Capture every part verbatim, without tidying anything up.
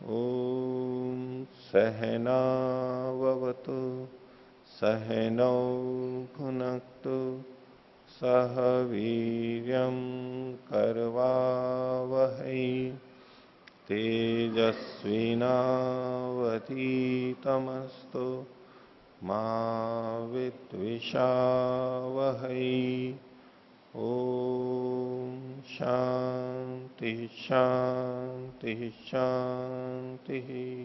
ॐ सहनाववतु सहनौ भुनक्तु सह वीर्यं करवावहै तेजस्विनावधीतमस्तु मा विद्विषावहै। ओम शांति शांति शांति।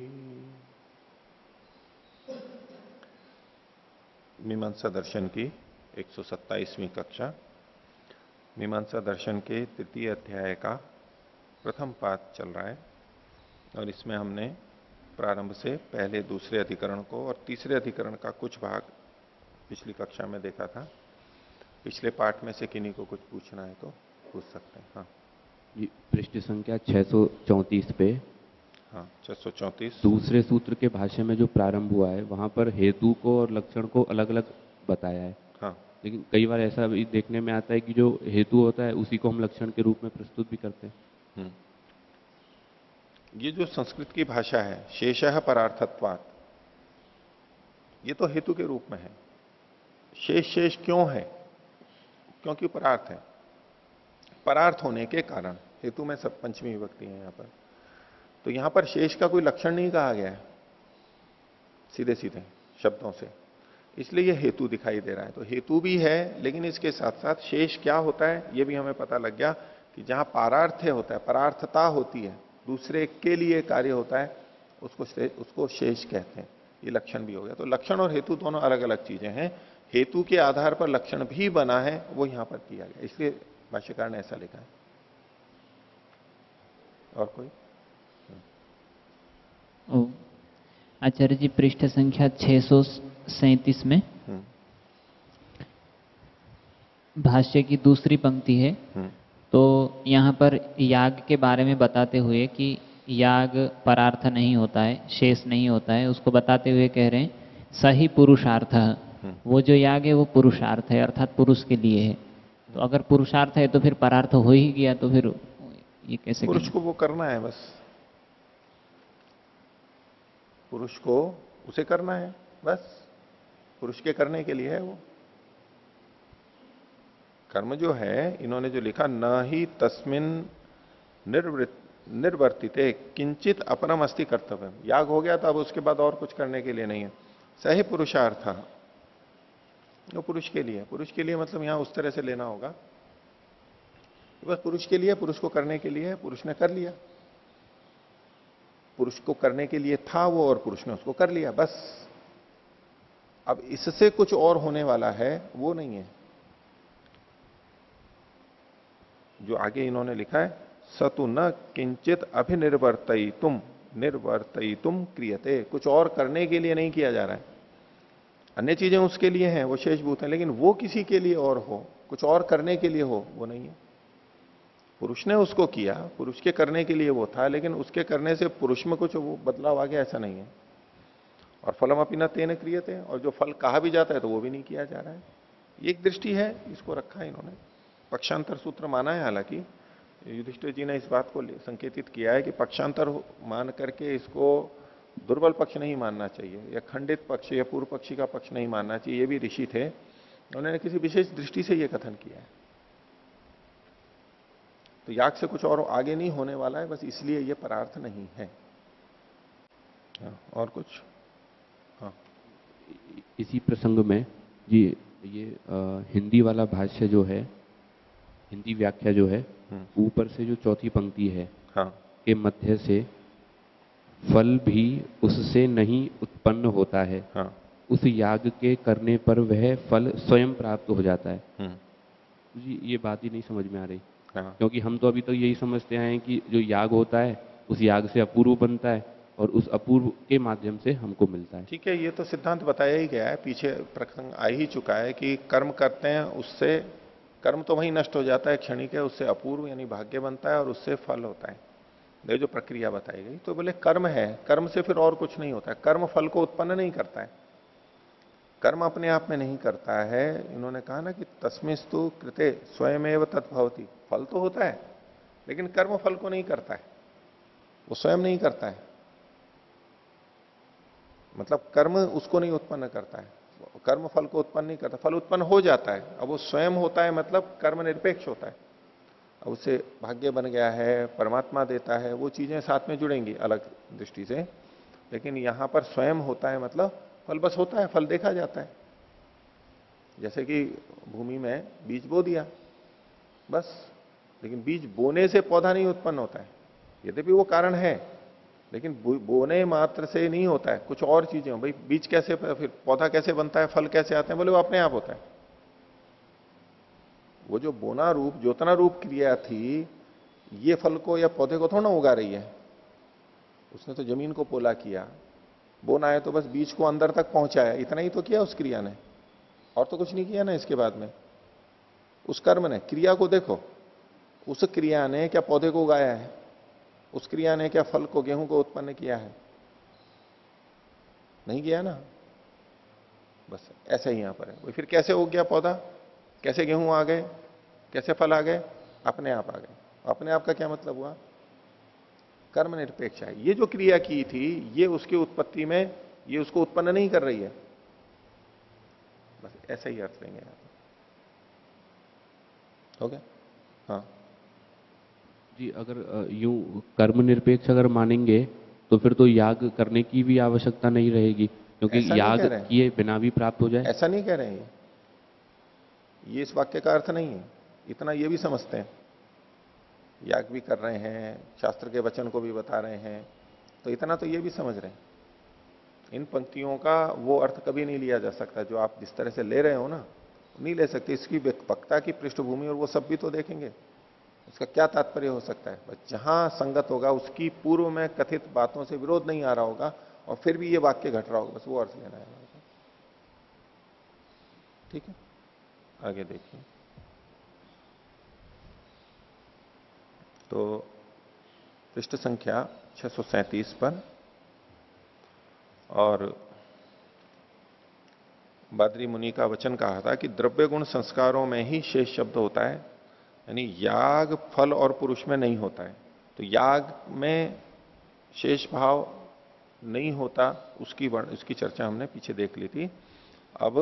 मीमांसा दर्शन की एक सौ सत्ताईसवीं कक्षा। मीमांसा दर्शन के तृतीय अध्याय का प्रथम पाठ चल रहा है और इसमें हमने प्रारंभ से पहले दूसरे अधिकरण को और तीसरे अधिकरण का कुछ भाग पिछली कक्षा में देखा था। पिछले पाठ में से किन्हीं को कुछ पूछना है तो पूछ सकते हैं। हाँ जी, पृष्ठ संख्या छह सौ चौंतीस पे। हाँ छह सौ चौंतीस दूसरे सूत्र के भाष्य में जो प्रारंभ हुआ है वहां पर हेतु को और लक्षण को अलग अलग बताया है। हाँ लेकिन कई बार ऐसा भी देखने में आता है कि जो हेतु होता है उसी को हम लक्षण के रूप में प्रस्तुत भी करते हैं। हम्म। ये जो संस्कृत की भाषा है शेषः परार्थत्वात्, ये तो हेतु के रूप में है। शेष शेष क्यों है? क्योंकि परार्थ है। परार्थ होने के कारण हेतु में सब पंचमी विभक्ति है यहां पर। तो यहां पर शेष का कोई लक्षण नहीं कहा गया है सीधे सीधे शब्दों से, इसलिए यह हेतु दिखाई दे रहा है। तो हेतु भी है, लेकिन इसके साथ साथ शेष क्या होता है यह भी हमें पता लग गया कि जहां पारार्थ होता है, परार्थता होती है, दूसरे के लिए कार्य होता है, उसको उसको शेष कहते हैं। ये लक्षण भी हो गया। तो लक्षण और हेतु दोनों अलग अलग चीजें हैं। हेतु के आधार पर लक्षण भी बना है, वो यहां पर किया गया, इसलिए भाष्यकार ने ऐसा लिखा है। और कोई? ओ आचार्य जी, पृष्ठ संख्या छह सौ सैंतीस में भाष्य की दूसरी पंक्ति है। तो यहाँ पर याग के बारे में बताते हुए कि याग परार्थ नहीं होता है, शेष नहीं होता है, उसको बताते हुए कह रहे हैं सही पुरुषार्थ। वो जो याग है वो पुरुषार्थ है, अर्थात पुरुष के लिए है। तो अगर पुरुषार्थ है तो फिर परार्थ हो ही गया, तो फिर ये कैसे? पुरुष को वो करना है, बस पुरुष को उसे करना है, बस पुरुष के करने के लिए है वो कर्म जो है। इन्होंने जो लिखा, न ही तस्मिन निर्वृत्त निर्वर्तिते किंचित अपरम अस्ति कर्तव्य। याग हो गया तो अब उसके बाद और कुछ करने के लिए नहीं है। सही पुरुषार्थ, वो पुरुष के लिए। पुरुष के लिए मतलब यहां उस तरह से लेना होगा, बस पुरुष के लिए, पुरुष को करने के लिए, पुरुष ने कर लिया। पुरुष को करने के लिए था वो और पुरुष ने उसको कर लिया, बस। अब इससे कुछ और होने वाला है वो नहीं है। जो आगे इन्होंने लिखा है, सतु न किंचित अभिनिर्वर्तयितुम निर्वर्तयितुम क्रियते, कुछ और करने के लिए नहीं किया जा रहा है। अन्य चीजें उसके लिए हैं, वो शेषभूत हैं, लेकिन वो किसी के लिए और हो, कुछ और करने के लिए हो, वो नहीं है। पुरुष ने उसको किया, पुरुष के करने के लिए वो था, लेकिन उसके करने से पुरुष में कुछ वो बदलाव आ गया, ऐसा नहीं है। और फलम अपनी न तेन क्रियते, और जो फल कहा भी जाता है तो वो भी नहीं किया जा रहा है। एक दृष्टि है, इसको रखा है इन्होंने। पक्षांतर सूत्र माना है, हालांकि युधिष्ठिर जी ने इस बात को संकेतित किया है कि पक्षांतर मान करके इसको दुर्बल पक्ष नहीं मानना चाहिए, या खंडित पक्ष या पूर्व पक्षी का पक्ष नहीं मानना चाहिए। ये भी ऋषि थे, उन्होंने किसी विशेष दृष्टि से यह कथन किया है। तो याग से कुछ और आगे नहीं होने वाला है, बस इसलिए यह परार्थ नहीं है। हाँ, और कुछ? हाँ, इसी प्रसंग में जी ये आ, हिंदी वाला भाष्य जो है, हिंदी व्याख्या जो है, ऊपर से जो चौथी पंक्ति है, हाँ, के मध्य से फल भी उससे नहीं उत्पन्न होता है, हाँ, उस याग के करने पर वह फल स्वयं प्राप्त हो जाता है। जी ये बात ही नहीं समझ में आ रही। हाँ। क्योंकि हम तो अभी तक तो यही समझते हैं कि जो याग होता है उस याग से अपूर्व बनता है और उस अपूर्व के माध्यम से हमको मिलता है। ठीक है, ये तो सिद्धांत बताया ही गया है, पीछे प्रसंग आ ही चुका है कि कर्म करते हैं, उससे कर्म तो वही नष्ट हो जाता है, क्षणिक है, उससे अपूर्व यानी भाग्य बनता है और उससे फल होता है। ये जो प्रक्रिया बताई गई, तो बोले कर्म है, कर्म से फिर और कुछ नहीं होता है। कर्म फल को उत्पन्न नहीं करता है, कर्म अपने आप में नहीं करता है। इन्होंने कहा ना कि तस्मिस्तु कृते स्वयमेव तद्भवति, फल तो होता है लेकिन कर्म फल को नहीं करता है, वो स्वयं नहीं करता है। मतलब कर्म उसको नहीं उत्पन्न करता है, कर्म फल को उत्पन्न नहीं करता, फल उत्पन्न हो जाता है। अब वो स्वयं होता है मतलब कर्म निरपेक्ष होता है। अब उससे भाग्य बन गया है, परमात्मा देता है, वो चीजें साथ में जुड़ेंगी अलग दृष्टि से। लेकिन यहां पर स्वयं होता है मतलब फल बस होता है, फल देखा जाता है। जैसे कि भूमि में बीज बो दिया बस, लेकिन बीज बोने से पौधा नहीं उत्पन्न होता है, यद्यपि वो कारण है, लेकिन बोने मात्र से नहीं होता है, कुछ और चीजें हो। भाई बीज कैसे, फिर पौधा कैसे बनता है, फल कैसे आते हैं, बोले वो अपने आप होता है। वो जो बोना रूप जोतना रूप क्रिया थी, ये फल को या पौधे को थोड़ा ना उगा रही है, उसने तो जमीन को पोला किया। बोना है तो बस बीज को अंदर तक पहुंचाया, इतना ही तो किया उस क्रिया ने, और तो कुछ नहीं किया ना इसके बाद में। उस कर्म ने, क्रिया को देखो, उस क्रिया ने क्या पौधे को उगाया है, उस क्रिया ने क्या फल को, गेहूं को उत्पन्न किया है? नहीं किया ना। बस ऐसा ही यहां पर है। फिर कैसे उग गया पौधा, कैसे गेहूं आ गए, कैसे फल आ गए? अपने आप आ गए। अपने आप का क्या मतलब हुआ? कर्म निरपेक्ष है। ये जो क्रिया की थी, ये उसकी उत्पत्ति में, ये उसको उत्पन्न नहीं कर रही है। बस ऐसा ही अर्थ लेंगे यहां। हो गया? हाँ जी, अगर यूं कर्म निरपेक्ष अगर मानेंगे तो फिर तो याग करने की भी आवश्यकता नहीं रहेगी, क्योंकि याग किए बिना भी प्राप्त हो जाए। ऐसा नहीं कह रहे हैं, ये इस वाक्य का अर्थ नहीं है। इतना ये भी समझते हैं, याग भी कर रहे हैं, शास्त्र के वचन को भी बता रहे हैं, तो इतना तो ये भी समझ रहे हैं। इन पंक्तियों का वो अर्थ कभी नहीं लिया जा सकता जो आप जिस तरह से ले रहे हो ना, नहीं ले सकते। इसकी वक्ता की पृष्ठभूमि और वो सब भी तो देखेंगे, उसका क्या तात्पर्य हो सकता है। बस जहां संगत होगा, उसकी पूर्व में कथित बातों से विरोध नहीं आ रहा होगा और फिर भी ये वाक्य घट रहा होगा, बस वो अर्थ लेना है। ठीक है, आगे देखिए। तो पृष्ठ संख्या छह सौ सैंतीस पर, और बादरी मुनि का वचन कहा था कि द्रव्य गुण संस्कारों में ही शेष शब्द होता है, यानी याग फल और पुरुष में नहीं होता है। तो याग में शेष भाव नहीं होता, उसकी उसकी चर्चा हमने पीछे देख ली थी। अब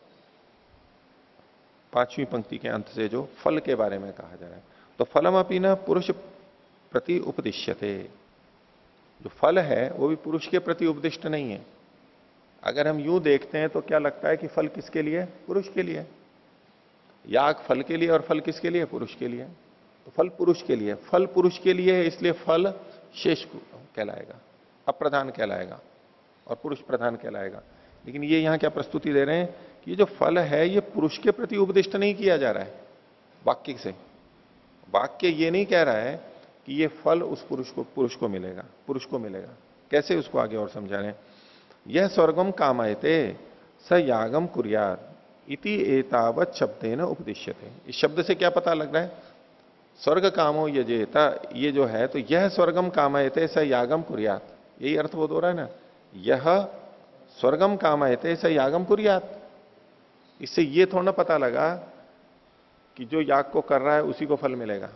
पांचवी पंक्ति के अंत से जो फल के बारे में कहा जा रहा है, तो फलम अपनी न पुरुष प्रति उपदिश्यते, जो फल है वो भी पुरुष के प्रति उपदिष्ट नहीं है। अगर हम यूं देखते हैं तो क्या लगता है कि फल किसके लिए? पुरुष के लिए। याग फल के लिए और फल किसके लिए? पुरुष के लिए। तो फल पुरुष के लिए, फल पुरुष के लिए है, इसलिए फल शेष कहलाएगा, अप्रधान कहलाएगा और पुरुष प्रधान कहलाएगा। लेकिन ये यहां क्या प्रस्तुति दे रहे हैं कि ये जो फल है ये पुरुष के प्रति उपदिष्ट नहीं किया जा रहा है वाक्य से। वाक्य ये नहीं कह रहा है कि ये फल उस पुरुष को पुरुष को मिलेगा, पुरुष को मिलेगा। कैसे, उसको आगे और समझा रहे हैं। यह स्वर्गम कामयते स यागम कुर्यात इति एतावत शब्देन उपदिश्यते। इस शब्द से क्या पता लग रहा है? स्वर्ग कामो यजेता, ये जो है, तो यह स्वर्गम कामयते स यागम कुर्यात, यही अर्थ बोध हो रहा है ना। यह स्वर्गम कामयते स यागम कुर्यात, इससे ये थोड़ा पता लगा कि जो याग को कर रहा है उसी को फल मिलेगा।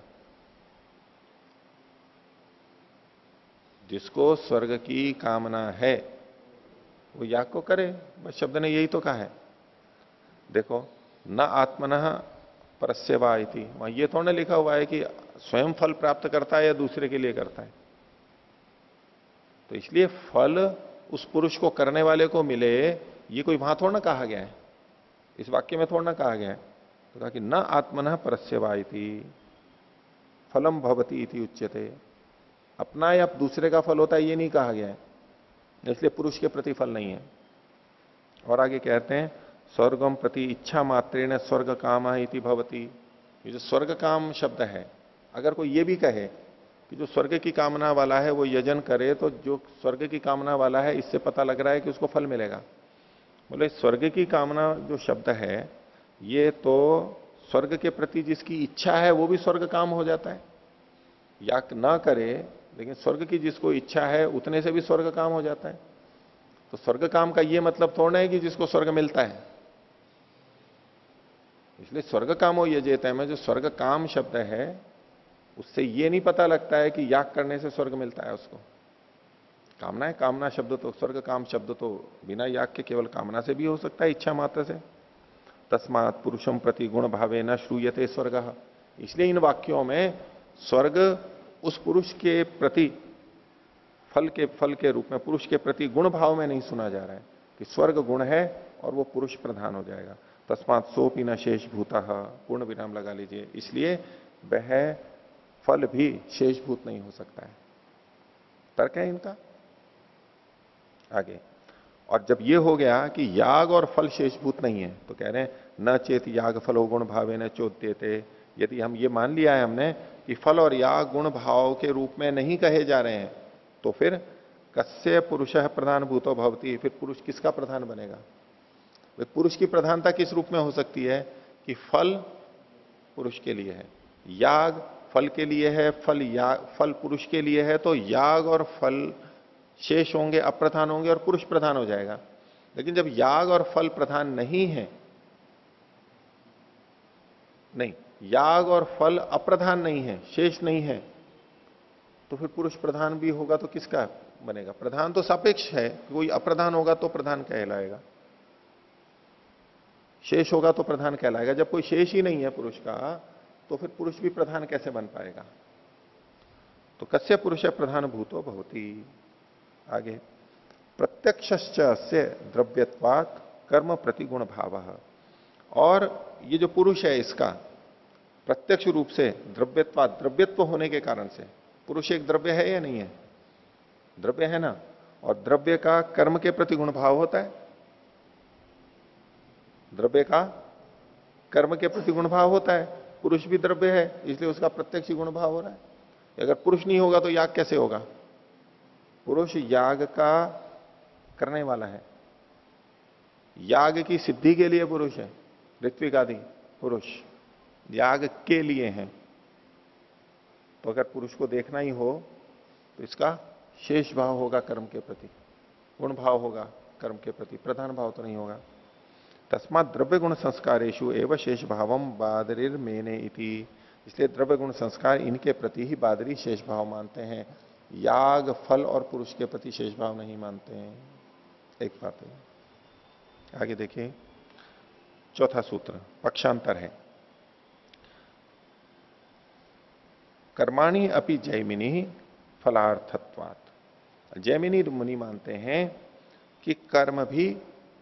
जिसको स्वर्ग की कामना है वो याग को करे, बस शब्द ने यही तो कहा है। देखो, न आत्मनः परस्यवा इति, वहां ये थोड़ा लिखा हुआ है कि स्वयं फल प्राप्त करता है या दूसरे के लिए करता है। तो इसलिए फल उस पुरुष को करने वाले को मिले, ये कोई वहां थोड़ा ना कहा गया है, इस वाक्य में थोड़ा ना कहा गया है। तो कहा कि न आत्मनः परस्यवा इति फलम भवति इति उच्यते, अपना या दूसरे का फल होता है ये नहीं कहा गया है, इसलिए पुरुष के प्रति फल नहीं है। और आगे कहते हैं स्वर्गम प्रति इच्छा मात्रेण स्वर्ग काम इति भवति। ये जो स्वर्ग काम शब्द है, अगर कोई ये भी कहे कि जो स्वर्ग की कामना वाला है वो यजन करे, तो जो स्वर्ग की कामना वाला है इससे पता लग रहा है कि उसको फल मिलेगा। बोले स्वर्ग की कामना जो शब्द है, ये तो स्वर्ग के प्रति जिसकी इच्छा है वो भी स्वर्ग काम हो जाता है। याग ना करे लेकिन स्वर्ग की जिसको इच्छा है उतने से भी स्वर्ग काम हो जाता है। तो स्वर्ग काम का ये मतलब थोड़ा है कि जिसको स्वर्ग मिलता है। इसलिए स्वर्ग कामो यजेते में जो स्वर्ग काम शब्द है, उससे ये नहीं पता लगता है कि याग करने से स्वर्ग मिलता है उसको। कामना है, कामना शब्द तो, स्वर्ग काम शब्द तो बिना याग के केवल कामना से भी हो सकता है, इच्छा मात्र से। तस्मात् पुरुषम प्रति गुण भावे न श्रूयते स्वर्ग, इसलिए इन वाक्यों में स्वर्ग उस पुरुष के प्रति फल के फल के रूप में पुरुष के प्रति गुण भाव में नहीं सुना जा रहा है कि स्वर्ग गुण है और वो पुरुष प्रधान हो जाएगा। तस्मात् सोपि न शेषभूतः, पूर्ण विराम लगा लीजिए, इसलिए वह फल भी शेषभूत नहीं हो सकता है। तर्क है इनका आगे। और जब ये हो गया कि याग और फल शेषभूत नहीं है, तो कह रहे हैं न चेत याग फलो गुण भावे न चोद्यते। यदि हम ये मान लिया है हमने कि फल और याग गुण भाव के रूप में नहीं कहे जा रहे हैं, तो फिर कस्य पुरुषः प्रधान भूतो भवति, फिर पुरुष किसका प्रधान बनेगा? पुरुष की प्रधानता किस रूप में हो सकती है कि फल पुरुष के लिए है, याग फल के लिए है, फल याग फल पुरुष के लिए है, तो याग और फल शेष होंगे, अप्रधान होंगे और पुरुष प्रधान हो जाएगा। लेकिन जब याग और फल प्रधान नहीं है, नहीं याग और फल अप्रधान नहीं है, शेष नहीं है, तो फिर पुरुष प्रधान भी होगा तो किसका बनेगा? प्रधान तो सापेक्ष है, कोई अप्रधान होगा तो प्रधान कहलाएगा, शेष होगा तो प्रधान कहलाएगा। जब कोई शेष ही नहीं है पुरुष का, तो फिर पुरुष भी प्रधान कैसे बन पाएगा? तो कस्य पुरुष प्रधान भूतो भवति। आगे प्रत्यक्षश्च से द्रव्यत्वात् कर्म प्रतिगुण भावः, और ये जो पुरुष है इसका प्रत्यक्ष रूप से द्रव्यत्वात्, द्रव्यत्व होने के कारण से, पुरुष एक द्रव्य है या नहीं है? द्रव्य है ना, और द्रव्य का कर्म के प्रति गुण भाव होता है, द्रव्य का कर्म के प्रति गुण भाव होता है। पुरुष भी द्रव्य है, इसलिए उसका प्रत्यक्ष गुण भाव हो रहा है। अगर पुरुष नहीं होगा तो याग कैसे होगा? पुरुष याग का करने वाला है, याग की सिद्धि के लिए पुरुष है, ऋत्विक आदि पुरुष याग के लिए हैं। तो अगर पुरुष को देखना ही हो तो इसका शेष भाव होगा कर्म के प्रति, गुण भाव होगा कर्म के प्रति, प्रधान भाव तो नहीं होगा। तस्मात् द्रव्य गुण संस्कारेषु एवं शेष भावम बादरीर मेने इति, इसलिए द्रव्य गुण संस्कार इनके प्रति ही बादरी शेष भाव मानते हैं, याग फल और पुरुष के प्रति शेष भाव नहीं मानते हैं। एक बात है। आगे देखिए चौथा सूत्र पक्षांतर है। कर्माणि अपि जैमिनी फलार्थत्वात्, जैमिनी मुनि मानते हैं कि कर्म भी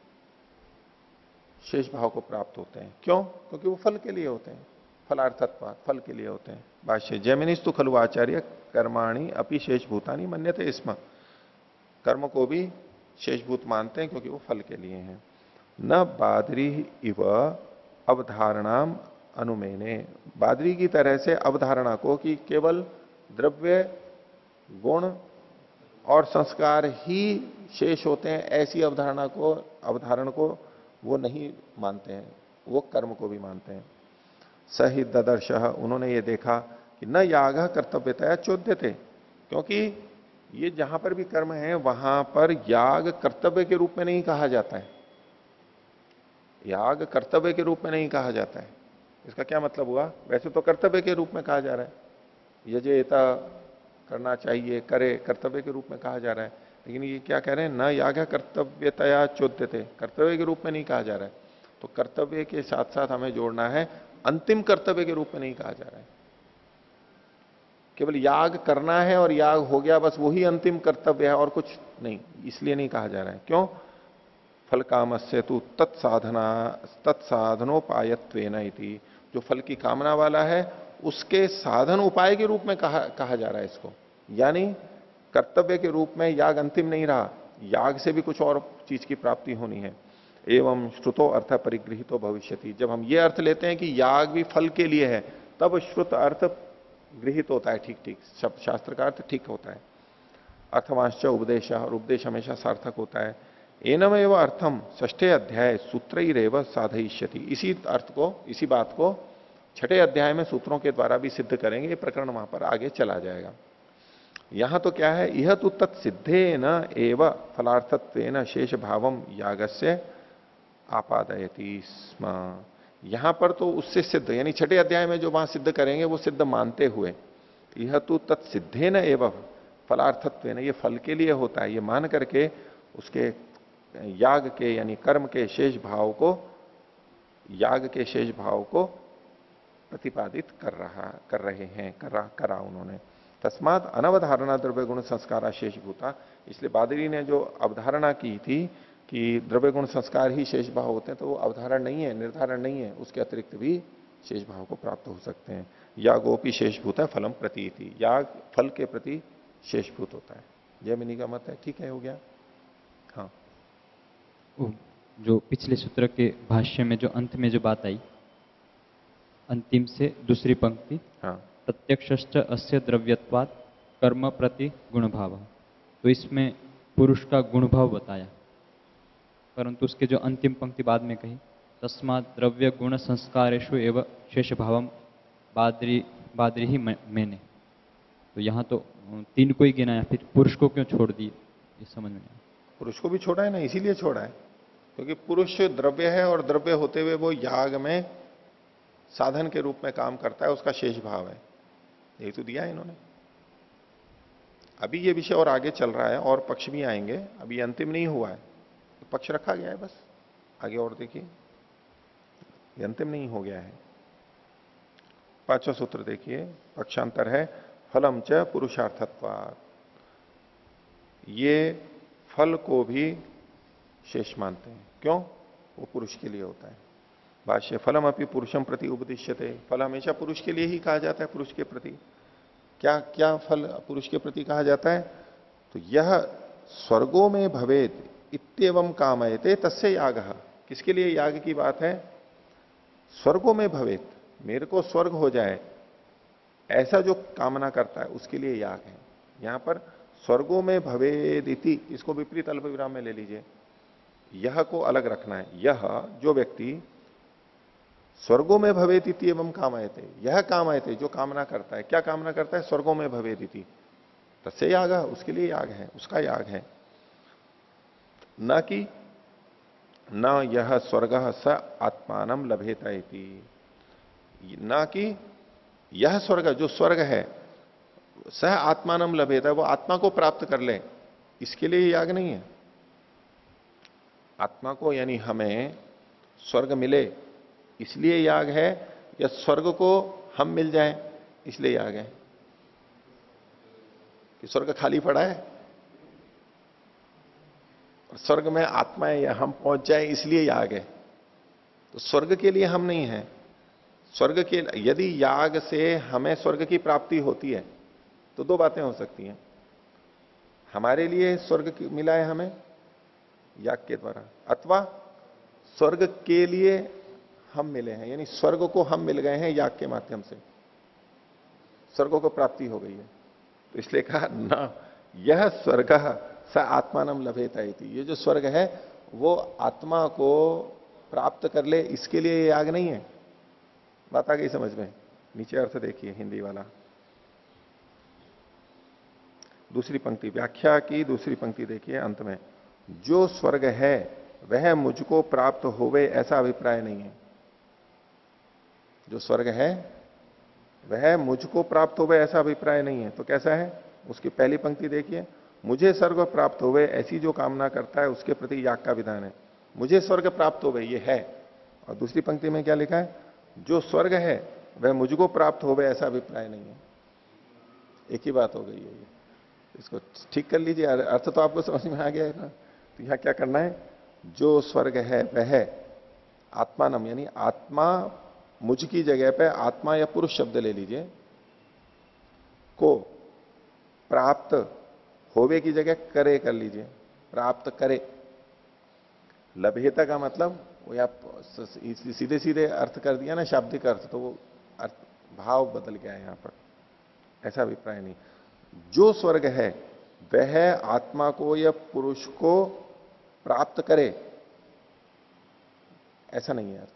शेष भाव को प्राप्त होते हैं। क्यों? क्योंकि वो फल के लिए होते हैं, फलार्थत्वात्, फल के लिए होते हैं। भाष्य जैमिनिस्तु खलु आचार्य कर्माणि अपि शेषभूतानि मन्यते स्म, कर्म को भी शेषभूत मानते हैं क्योंकि वो फल के लिए हैं। न बादरी इव अवधारणाम अनुमेने, बादरी की तरह से अवधारणा को कि केवल द्रव्य गुण और संस्कार ही शेष होते हैं, ऐसी अवधारणा को अवधारण को वो नहीं मानते हैं, वो कर्म को भी मानते हैं। सही ददर्श, उन्होंने ये देखा कि न याग कर्तव्यतया चोद्यते, क्योंकि ये जहां पर भी कर्म है वहां पर याग कर्तव्य के रूप में नहीं कहा जाता है, याग कर्तव्य के रूप में नहीं कहा जाता है। इसका क्या मतलब हुआ? वैसे तो कर्तव्य के रूप में कहा जा रहा है, यजेता करना चाहिए, करे, कर्तव्य के रूप में कहा जा रहा है। लेकिन ये क्या कह रहे हैं? न याग कर्तव्यतया चोद्यते, कर्तव्य के रूप में नहीं कहा जा रहा है। तो कर्तव्य के साथ साथ हमें जोड़ना है, अंतिम कर्तव्य के रूप में नहीं कहा जा रहा है। केवल याग करना है और याग हो गया बस वही अंतिम कर्तव्य है और कुछ नहीं, इसलिए नहीं कहा जा रहा है। क्यों? फल कामस्य तु तत्साधना तत्साधनोपायत्वेन इति, जो फल की कामना वाला है उसके साधन उपाय के रूप में कहा कहा जा रहा है इसको। यानी कर्तव्य के रूप में याग अंतिम नहीं रहा, याग से भी कुछ और चीज की प्राप्ति होनी है। एवं श्रुतो अर्थ परिगृहितो भविष्यति, जब हम ये अर्थ लेते हैं कि याग भी फल के लिए है, तब श्रुत अर्थ गृहित होता है, ठीक ठीक शब्द शास्त्र का अर्थ ठीक होता है। अर्थवांश्च उपदेश, और उपदेश हमेशा सार्थक होता है। एनम एवं अर्थम षष्ठे अध्याय सूत्रैरेव साधयिष्यति, इसी अर्थ को, इसी बात को छठे अध्याय में सूत्रों के द्वारा भी सिद्ध करेंगे। ये प्रकरण वहां पर आगे चला जाएगा। यहां तो क्या है? यह तो तत्सिद्धे न एव फलार्थत्वेन शेष भावम यागस्य आपादयति स्म, यहां पर तो उससे सिद्ध, यानी छठे अध्याय में जो वहां सिद्ध करेंगे वो सिद्ध मानते हुए, यह तो तत्सिद्धे न एवं, फलार्थत्व ना, ये फल के लिए होता है, ये मान करके उसके याग के यानी कर्म के शेष भाव को, याग के शेष भाव को प्रतिपादित कर रहा कर रहे हैं कर रहा करा उन्होंने। तस्मात अनवधारणा द्रव्य गुण संस्कार शेष भूता, इसलिए बादरी ने जो अवधारणा की थी कि द्रव्य गुण संस्कार ही शेष भाव होते हैं, तो वो अवधारण नहीं है, निर्धारण नहीं है, उसके अतिरिक्त भी शेष भाव को प्राप्त हो सकते हैं। यागोपी शेषभूत है फलम प्रतीति, याग फल के प्रति शेषभूत होता है, जयमिनी का मत है। ठीक है, हो गया। हाँ, जो पिछले सूत्र के भाष्य में जो अंत में जो बात आई, अंतिम से दूसरी पंक्ति, हाँ, प्रत्यक्षश्च अस्य द्रव्यत्वात् कर्म प्रति गुणभाव, तो इसमें पुरुष का गुणभाव बताया, परंतु उसके जो अंतिम पंक्ति बाद में कही, तस्मात् द्रव्य गुण संस्कारेषु एवं शेष भावम बादरी बादरी ही मैंने, तो यहाँ तो तीन को ही गिनाया, फिर पुरुष को क्यों छोड़ दिए, ये समझ में नहीं। पुरुष को भी छोड़ा है ना, इसीलिए छोड़ा है क्योंकि पुरुष द्रव्य है और द्रव्य होते हुए वो याग में साधन के रूप में काम करता है, उसका शेष भाव है, यही तो दिया है इन्होंने। अभी ये विषय और आगे चल रहा है और पक्ष भी आएंगे, अभी अंतिम नहीं हुआ है, तो पक्ष रखा गया है बस, आगे और देखिए, ये अंतिम नहीं हो गया है। पांचवा सूत्र देखिए, पक्षांतर है फलम च पुरुषार्थत्वात्, ये फल को भी शेष मानते हैं, क्यों? वो पुरुष के लिए होता है। भाष्य, फलम अपनी पुरुषम प्रति उपदिश्यते, फल हमेशा पुरुष के लिए ही कहा जाता है, पुरुष के प्रति। क्या क्या फल पुरुष के प्रति कहा जाता है? तो यह स्वर्गो में भवेद इत्येवं कामयते तस्य याग, किसके लिए याग की बात है? स्वर्गो में भवेद, मेरे को स्वर्ग हो जाए ऐसा जो कामना करता है उसके लिए याग है। यहां पर स्वर्गो में भवेद इति, इसको विपरीत अल्प विराम में ले लीजिए, यह को अलग रखना है। यह जो व्यक्ति स्वर्गो में भवेद इति एवं कामयते, यह कामयते जो कामना करता है, क्या कामना करता है? स्वर्गो में भवेद इति, तस्य याग, उसके लिए याग है, उसका याग है। न कि न यह स्वर्ग स आत्मानम लभेता इति, न कि यह स्वर्ग जो स्वर्ग है सह आत्मानम लभेता, वो आत्मा को प्राप्त कर ले, इसके लिए याग नहीं है। आत्मा को यानी हमें स्वर्ग मिले इसलिए याग है, या स्वर्ग को हम मिल जाएं इसलिए याग है? कि स्वर्ग खाली पड़ा है और स्वर्ग में आत्मा है या हम पहुंच जाए इसलिए याग है। तो स्वर्ग के लिए हम नहीं है, स्वर्ग के, यदि याग से हमें स्वर्ग की प्राप्ति होती है तो दो बातें हो सकती हैं, हमारे लिए स्वर्ग मिला है हमें याग के द्वारा, अथवा स्वर्ग के लिए हम मिले हैं, यानी स्वर्ग को हम मिल गए हैं याग के माध्यम से, स्वर्ग को प्राप्ति हो गई है। तो इसलिए कहा ना यह स्वर्ग स आत्मानम लभेता इति, ये जो स्वर्ग है वो आत्मा को प्राप्त कर ले इसके लिए याग नहीं है। बात आ गई समझ में? नीचे अर्थ देखिए हिंदी वाला, दूसरी पंक्ति, व्याख्या की दूसरी पंक्ति देखिए अंत में, जो स्वर्ग है वह मुझको प्राप्त होवे ऐसा अभिप्राय नहीं है। जो स्वर्ग है वह मुझको प्राप्त होवे ऐसा अभिप्राय नहीं है। तो कैसा है? उसकी पहली पंक्ति देखिए, मुझे स्वर्ग प्राप्त होवे ऐसी जो कामना करता है उसके प्रति याग का विधान है। मुझे स्वर्ग प्राप्त होवे ये है, और दूसरी पंक्ति में क्या लिखा है? जो स्वर्ग है वह मुझको प्राप्त होवे ऐसा अभिप्राय नहीं है। एक ही बात हो गई है ये, इसको ठीक कर लीजिए, अर्थ तो आपको समझ में आ गया है ना। तो यहां क्या करना है? जो स्वर्ग है वह आत्मानम, यानी आत्मा, मुझ की जगह पे आत्मा या पुरुष शब्द ले लीजिए, को प्राप्त, होवे की जगह करे कर लीजिए, प्राप्त करे। लभेता का मतलब वो या सीधे सीधे अर्थ कर दिया ना, शाब्दिक अर्थ, तो वो अर्थ भाव बदल गया है यहां पर, ऐसा अभिप्राय नहीं। जो स्वर्ग है वह आत्मा को या पुरुष को प्राप्त करे ऐसा नहीं है अर्थ।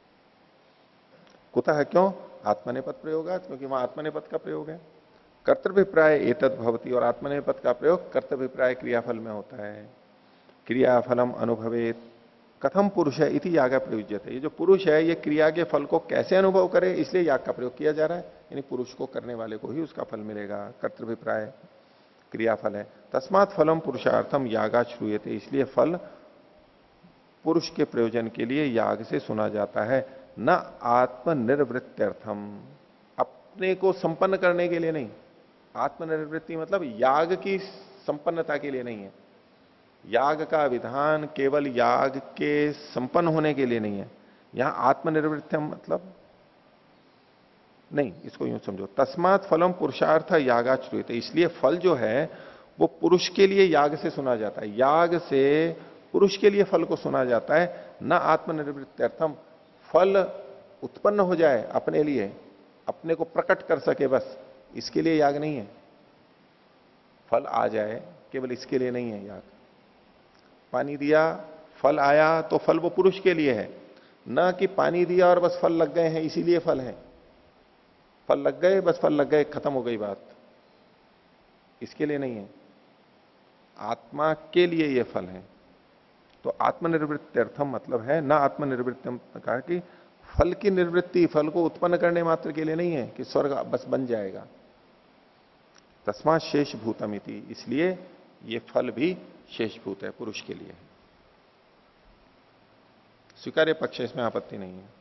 कुतः, क्यों? आत्मनेपद प्रयोगात, क्योंकि वहां आत्मनेपद का प्रयोग है। कर्तव्यप्राय एतद् भवति, और आत्मनेपद का प्रयोग कर्तव्यप्राय क्रियाफल में होता है। क्रियाफलम अनुभवेत कथम पुरुष है इति याग प्रयुज्यते, ये जो पुरुष है ये क्रिया के फल को कैसे अनुभव करे इसलिए याग का प्रयोग किया जा रहा है, यानी पुरुष को करने वाले को ही उसका फल मिलेगा। कर्तव्यप्राय क्रियाफल है। तस्मात् फलम पुरुषार्थम यागा श्रूयते, इसलिए फल पुरुष के प्रयोजन के लिए याग से सुना जाता है, न आत्मनिर्वृत्त्यर्थम, अपने को संपन्न करने के लिए नहीं। आत्मनिर्वृत्ति मतलब याग की संपन्नता के लिए नहीं है। याग का विधान केवल याग के संपन्न होने के लिए नहीं है। यहां आत्मनिर्वृत्त्यम मतलब नहीं, इसको यूं समझो, तस्मात् फलम पुरुषार्थ यागा श्रूयते, इसलिए फल जो है वो पुरुष के लिए याग से सुना जाता है। याग से पुरुष के लिए फल को सुना जाता है, न आत्मनिर्वृत्त्यर्थम, फल उत्पन्न हो जाए अपने लिए, अपने को प्रकट कर सके, बस इसके लिए याग नहीं है। फल आ जाए केवल इसके लिए नहीं है याग। पानी दिया, फल आया, तो फल वो पुरुष के लिए है, ना कि पानी दिया और बस फल लग गए हैं इसीलिए फल है। फल लग गए, बस फल लग गए, खत्म हो गई बात, इसके लिए नहीं है। आत्मा के लिए ये फल है। तो आत्मनिर्वृत्त्यर्थम मतलब है, ना आत्मनिर्वृत्तम कहा कि फल की निवृत्ति, फल को उत्पन्न करने मात्र के लिए नहीं है कि स्वर्ग बस बन जाएगा। तस्मात् शेष भूतमिति, इसलिए ये फल भी शेषभूत है, पुरुष के लिए। स्वीकार्य पक्ष, इसमें आपत्ति नहीं है।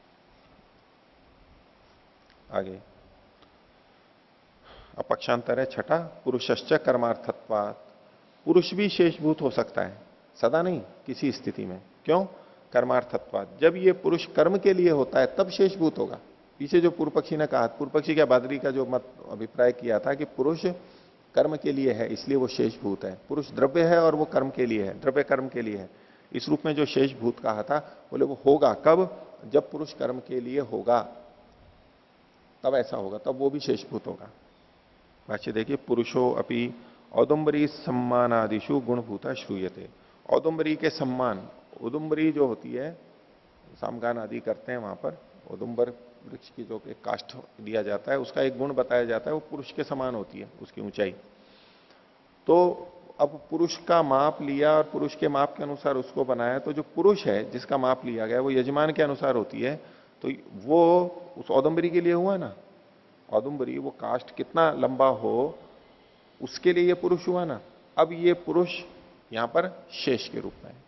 आगे अपक्षांतर है छठा, पुरुषश्च कर्मार्थत्वात्, पुरुष भी शेषभूत हो सकता है, सदा नहीं, किसी स्थिति में। क्यों? कर्मार्थत्वात्, जब ये पुरुष कर्म के लिए होता है तब शेषभूत होगा। पीछे जो पूर्व पक्षी ने कहा, पूर्व पक्षी क्या बादरी का जो मत अभिप्राय किया था कि पुरुष कर्म के लिए है इसलिए वो शेषभूत है, पुरुष द्रव्य है और वो कर्म के लिए है, द्रव्य कर्म के लिए है, इस रूप में जो शेषभूत कहा था, बोले वो होगा कब? जब पुरुष कर्म के लिए होगा तब ऐसा होगा, तब वो भी शेषभूत होगा। भाष्य देखिए, पुरुषो अपि औदुंबरी सम्मानादिशु गुणभूता श्रूयते, औदुंबरी के सम्मान, औदुंबरी जो होती है, सामगान आदि करते हैं वहां पर, औदुंबर वृक्ष की जो एक काष्ठ दिया जाता है उसका एक गुण बताया जाता है, वो पुरुष के समान होती है उसकी ऊंचाई। तो अब पुरुष का माप लिया और पुरुष के माप के अनुसार उसको बनाया, तो जो पुरुष है जिसका माप लिया गया वो यजमान के अनुसार होती है, तो वो उस औदुंबरी के लिए हुआ ना। औदुंबरी वो काष्ठ कितना लंबा हो उसके लिए ये पुरुष हुआ ना। अब ये पुरुष यहां पर शेष के रूप में है।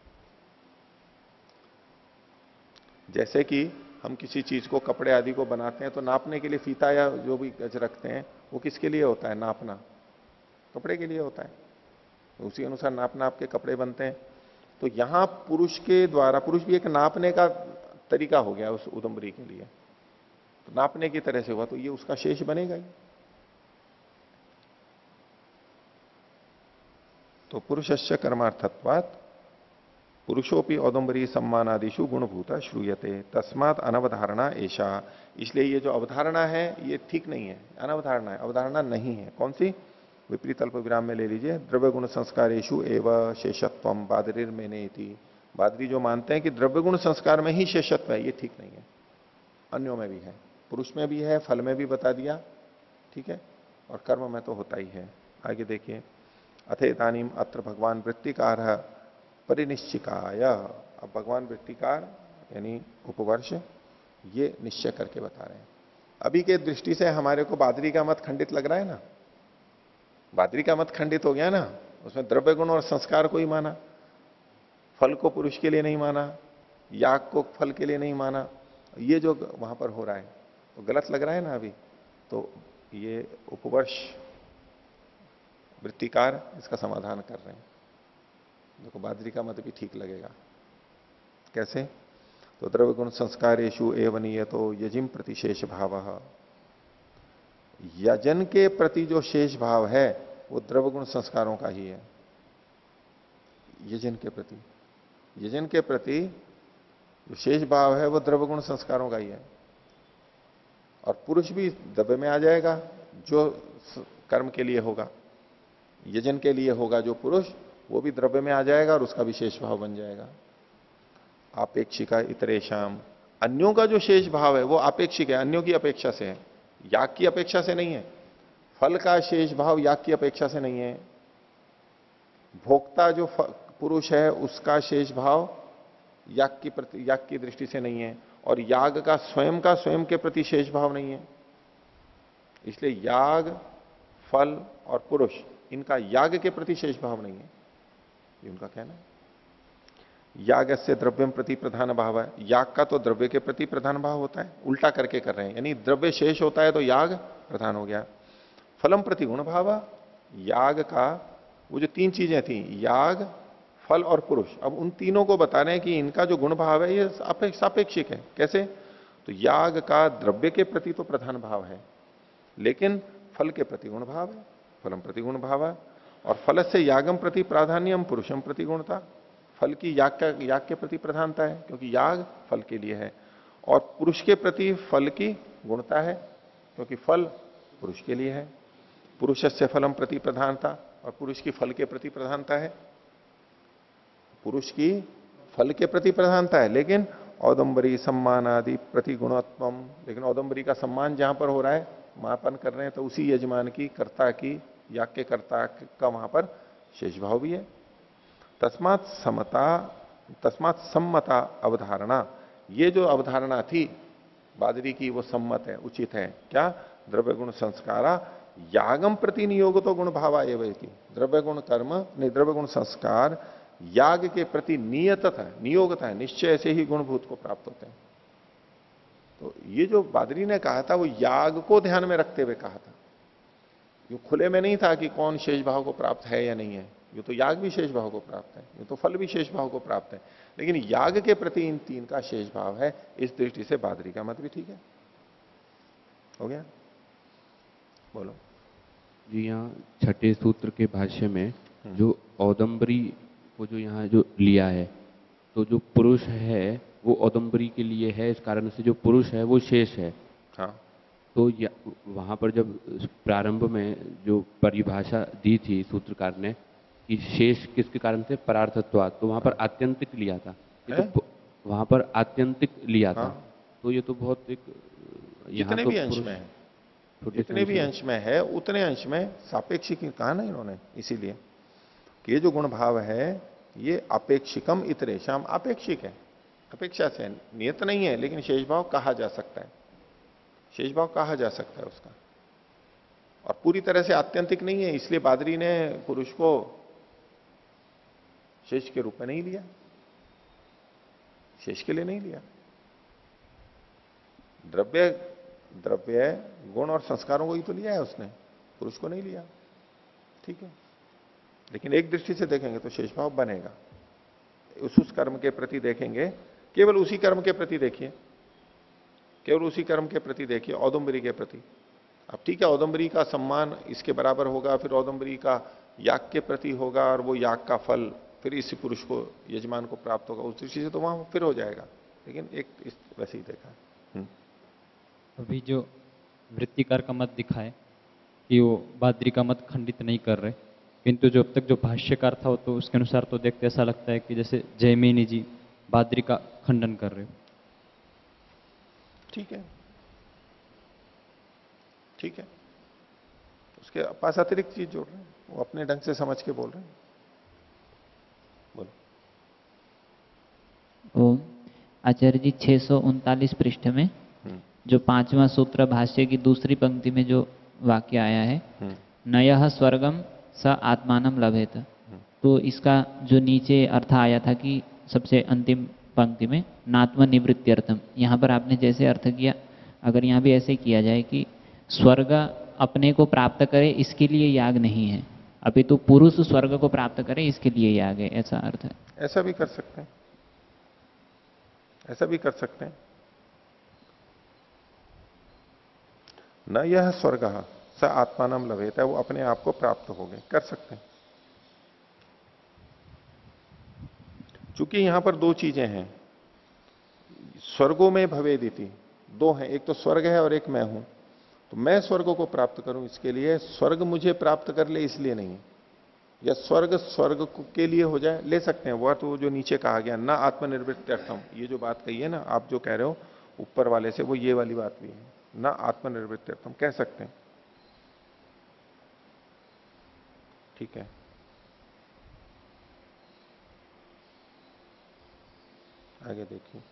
जैसे कि हम किसी चीज को, कपड़े आदि को बनाते हैं तो नापने के लिए फीता या जो भी गज रखते हैं वो किसके लिए होता है? नापना, कपड़े के लिए होता है, तो उसी अनुसार नाप नाप के कपड़े बनते हैं। तो यहां पुरुष के द्वारा, पुरुष भी एक नापने का तरीका हो गया उस उदुंबरी के लिए, तो नापने की तरह से हुआ, तो ये उसका शेष बनेगा ही। तो पुरुषस्य कर्मार्थत्वात् पुरुषोपि औदुंबरी सम्मानादिशु गुणभूता श्रूयते, तस्मात् अनवधारणा ऐशा, इसलिए ये जो अवधारणा है ये ठीक नहीं है, अनवधारणा है, अवधारणा नहीं है। कौन सी? विपरीत अल्प विराम में ले लीजिए, द्रव्य गुण संस्कारेशु एवं शेषत्वम बादरीर्मेनेति, बादरी जो मानते हैं कि द्रव्य गुण संस्कार में ही शेषत्व है, ये ठीक नहीं है। अन्यों में भी है, पुरुष में भी है, फल में भी बता दिया, ठीक है, और कर्म में तो होता ही है। आगे देखिए, अथेतानीम अत्र भगवान वृत्तिकार परिनिश्चिकाय, अब भगवान वृत्तिकार यानी उपवर्ष ये निश्चय करके बता रहे हैं। अभी के दृष्टि से हमारे को बादरी का मत खंडित लग रहा है ना, बादरी का मत खंडित हो गया ना, उसमें द्रव्य गुण और संस्कार को ही माना, फल को पुरुष के लिए नहीं माना, याग को फल के लिए नहीं माना, ये जो वहां पर हो रहा है तो गलत लग रहा है ना अभी। तो ये उपवर्ष वृत्तिकार इसका समाधान कर रहे हैं। देखो बादरी का मत भी ठीक लगेगा। कैसे? तो द्रव्य गुण संस्कारेशु एवं नियतो यजिम प्रतिशेष भाव, यजन के प्रति जो शेष भाव है वो द्रव्य गुण संस्कारों का ही है। यजन के प्रति, यजन के प्रति जो शेष भाव है वो द्रव्य गुण संस्कारों का ही है। और पुरुष भी द्रव्य में आ जाएगा जो कर्म के लिए होगा, यजन के लिए होगा जो पुरुष, वो भी द्रव्य में आ जाएगा और उसका भी शेष भाव बन जाएगा। आपेक्षिका इतरेशम, अन्यों का जो शेष भाव है वो आपेक्षिक है, अन्यों की अपेक्षा से है, याग की अपेक्षा से नहीं है। फल का शेष भाव याग की अपेक्षा से नहीं है। भोक्ता जो पुरुष है उसका शेष भाव याग की प्रति, याग की दृष्टि से नहीं है, और याग का स्वयं का स्वयं के प्रति शेष भाव नहीं है। इसलिए याग, फल और पुरुष इनका याग के प्रति शेष भाव नहीं है, ये उनका कहना है। याग से द्रव्यम प्रति प्रधान भाव है, याग का तो द्रव्य के प्रति प्रधान भाव होता है, उल्टा करके कर रहे हैं, यानी द्रव्य शेष होता है तो याग प्रधान हो गया। फलम प्रति गुण भाव, याग का वो जो तीन चीजें थी, याग, फल और पुरुष, अब उन तीनों को बता रहे हैं कि इनका जो गुण भाव है ये सापेक्षिक है। कैसे? तो याग का द्रव्य के प्रति तो प्रधान भाव है, लेकिन फल के प्रति गुण भाव है, फलम प्रति गुण भाव है। और फल से यागम प्रति प्राधान्यम पुरुषम प्रति गुणता, फल की याग का याग के प्रति प्रधानता है क्योंकि याग फल के लिए है, और पुरुष के प्रति फल की गुणता है क्योंकि फल पुरुष के लिए है। पुरुष से फलम प्रति प्रधानता, और पुरुष की फल के प्रति प्रधानता है, पुरुष की फल के प्रति प्रधानता है, लेकिन औदंबरी सम्मान आदि प्रति गुणत्वम, लेकिन औदंबरी का सम्मान जहां पर हो रहा है, मापन कर रहे हैं, तो उसी यजमान की, कर्ता की, याग के कर्ता का वहां पर शेष भाव भी है। तस्मात समता तस्मात सम्मता अवधारणा, ये जो अवधारणा थी बादरी की वो सम्मत है, उचित है। क्या? द्रव्य गुण संस्कारा यागम प्रति नियोग तो गुण भावा एवं थी, द्रव्य गुण कर्म नहीं, द्रव्य गुण संस्कार याग के प्रति नियतता है, नियोगता है, निश्चय से ही गुणभूत को प्राप्त होते हैं। तो ये जो बादरी ने कहा था वो याग को ध्यान में रखते हुए कहा था, ये खुले में नहीं था कि कौन शेष भाव को प्राप्त है या नहीं है। ये तो याग भी शेष भाव को प्राप्त है, ये तो फल भी शेष भाव को प्राप्त है, लेकिन याग के प्रति इन तीन का शेष भाव है। इस दृष्टि से बादरी का मत भी ठीक है। हो गया? बोलो जी। यहाँ छठे सूत्र के भाष्य में जो औदंबरी को जो यहाँ जो लिया है, तो जो पुरुष है वो औदंबरी के लिए है, इस कारण से जो पुरुष है वो शेष है। हाँ। तो वहां पर जब प्रारंभ में जो परिभाषा दी थी सूत्रकार ने कि शेष किसके कारण से, परार्थत्वात्, तो वहां पर आत्यंतिक लिया था, ये तो वहां पर आत्यंतिक लिया था। हाँ। तो ये तो बहुत एक जितने भी अंश में है, जितने भी अंश में है उतने अंश में सापेक्षिक कहा ना इन्होंने, इसीलिए कि ये जो गुण भाव है ये अपेक्षिकम इतरेशम, अपेक्षिक है, अपेक्षा से नियत नहीं है, लेकिन शेष भाव कहा जा सकता है, शेष भाव कहा जा सकता है उसका, और पूरी तरह से आत्यंतिक नहीं है। इसलिए बादरी ने पुरुष को शेष के रूप में नहीं लिया, शेष के लिए नहीं लिया। द्रव्य द्रव्य गुण और संस्कारों को ही तो लिया है उसने, पुरुष को नहीं लिया। ठीक है, लेकिन एक दृष्टि से देखेंगे तो शेष भाव बनेगा। उस उस कर्म के प्रति देखेंगे, केवल उसी कर्म के प्रति देखिए, केवल उसी कर्म के प्रति देखिए, औदुंबरी के प्रति। अब ठीक है, औदुंबरी का सम्मान इसके बराबर होगा, फिर औदुंबरी का याग के प्रति होगा, और वो याग का फल फिर इसी पुरुष को, यजमान को प्राप्त होगा, उस दृष्टि से तो वहां फिर हो जाएगा। लेकिन एक इस वैसे ही देखा। अभी जो वृत्तिकार का मत दिखा है कि वो बादरी का मत खंडित नहीं कर रहे, किंतु जब तक जो भाष्यकार था तो उसके अनुसार तो देखते ऐसा लगता है कि जैसे जयमिनी जी बादरी का खंडन कर रहे हो। ठीक है, ठीक है, उसके पास अतिरिक्त चीज जोड़ रहे हैं, वो अपने ढंग से समझ के बोल रहे हैं। बोलो। ओम। आचार्य जी छह सौ उनतालीस पृष्ठ में जो पांचवा सूत्र भाष्य की दूसरी पंक्ति में जो वाक्य आया है, नयः स्वर्गम स आत्मानम लभेत, तो इसका जो नीचे अर्थ आया था कि सबसे अंतिम पंक्ति में नात्म निवृत्त्यर्थम, यहाँ पर आपने जैसे अर्थ किया, अगर यहाँ भी ऐसे किया जाए कि स्वर्ग अपने को प्राप्त करे इसके लिए याग नहीं है, अभी तो पुरुष स्वर्ग को प्राप्त करे इसके लिए याग है, ऐसा अर्थ है। ऐसा भी कर सकते हैं, ऐसा भी कर सकते हैं। न यह स्वर्ग स आत्मानम लभेत है, वो अपने आप को प्राप्त हो गए, कर सकते हैं। चूंकि यहां पर दो चीजें हैं, स्वर्गों में भवेदिति, दो हैं, एक तो स्वर्ग है और एक मैं हूं। तो मैं स्वर्ग को प्राप्त करूं इसके लिए, स्वर्ग मुझे प्राप्त कर ले इसलिए नहीं, या स्वर्ग स्वर्ग के लिए हो जाए, ले सकते हैं। वह तो जो नीचे कहा गया ना आत्मनिर्वृत्त्यर्थम, ये जो बात कही है ना आप जो कह रहे हो ऊपर वाले से, वो ये वाली बात भी है, ना आत्मनिर्वृत्त्यर्थम कह सकते हैं। ठीक है, आगे देखिए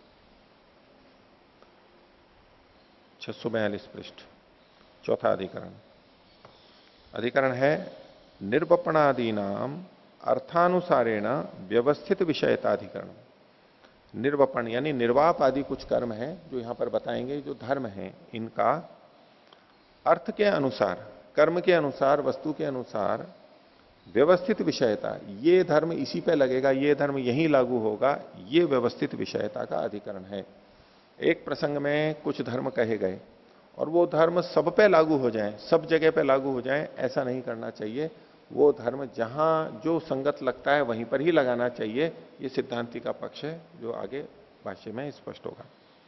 छह सौ बयालीस पृष्ठ, चौथा अधिकरण। अधिकरण है निर्वपणादि नाम अर्थानुसारेण व्यवस्थित विषयताधिकरण। निर्वपण यानी निर्वाप आदि कुछ कर्म है जो यहां पर बताएंगे, जो धर्म है इनका अर्थ के अनुसार, कर्म के अनुसार, वस्तु के अनुसार व्यवस्थित विषयता, ये धर्म इसी पे लगेगा, ये धर्म यहीं लागू होगा, ये व्यवस्थित विषयता का अधिकरण है। एक प्रसंग में कुछ धर्म कहे गए और वो धर्म सब पे लागू हो जाए, सब जगह पे लागू हो जाए, ऐसा नहीं करना चाहिए। वो धर्म जहां जो संगत लगता है वहीं पर ही लगाना चाहिए। ये सिद्धांति का पक्ष है जो आगे भाष्य में स्पष्ट होगा।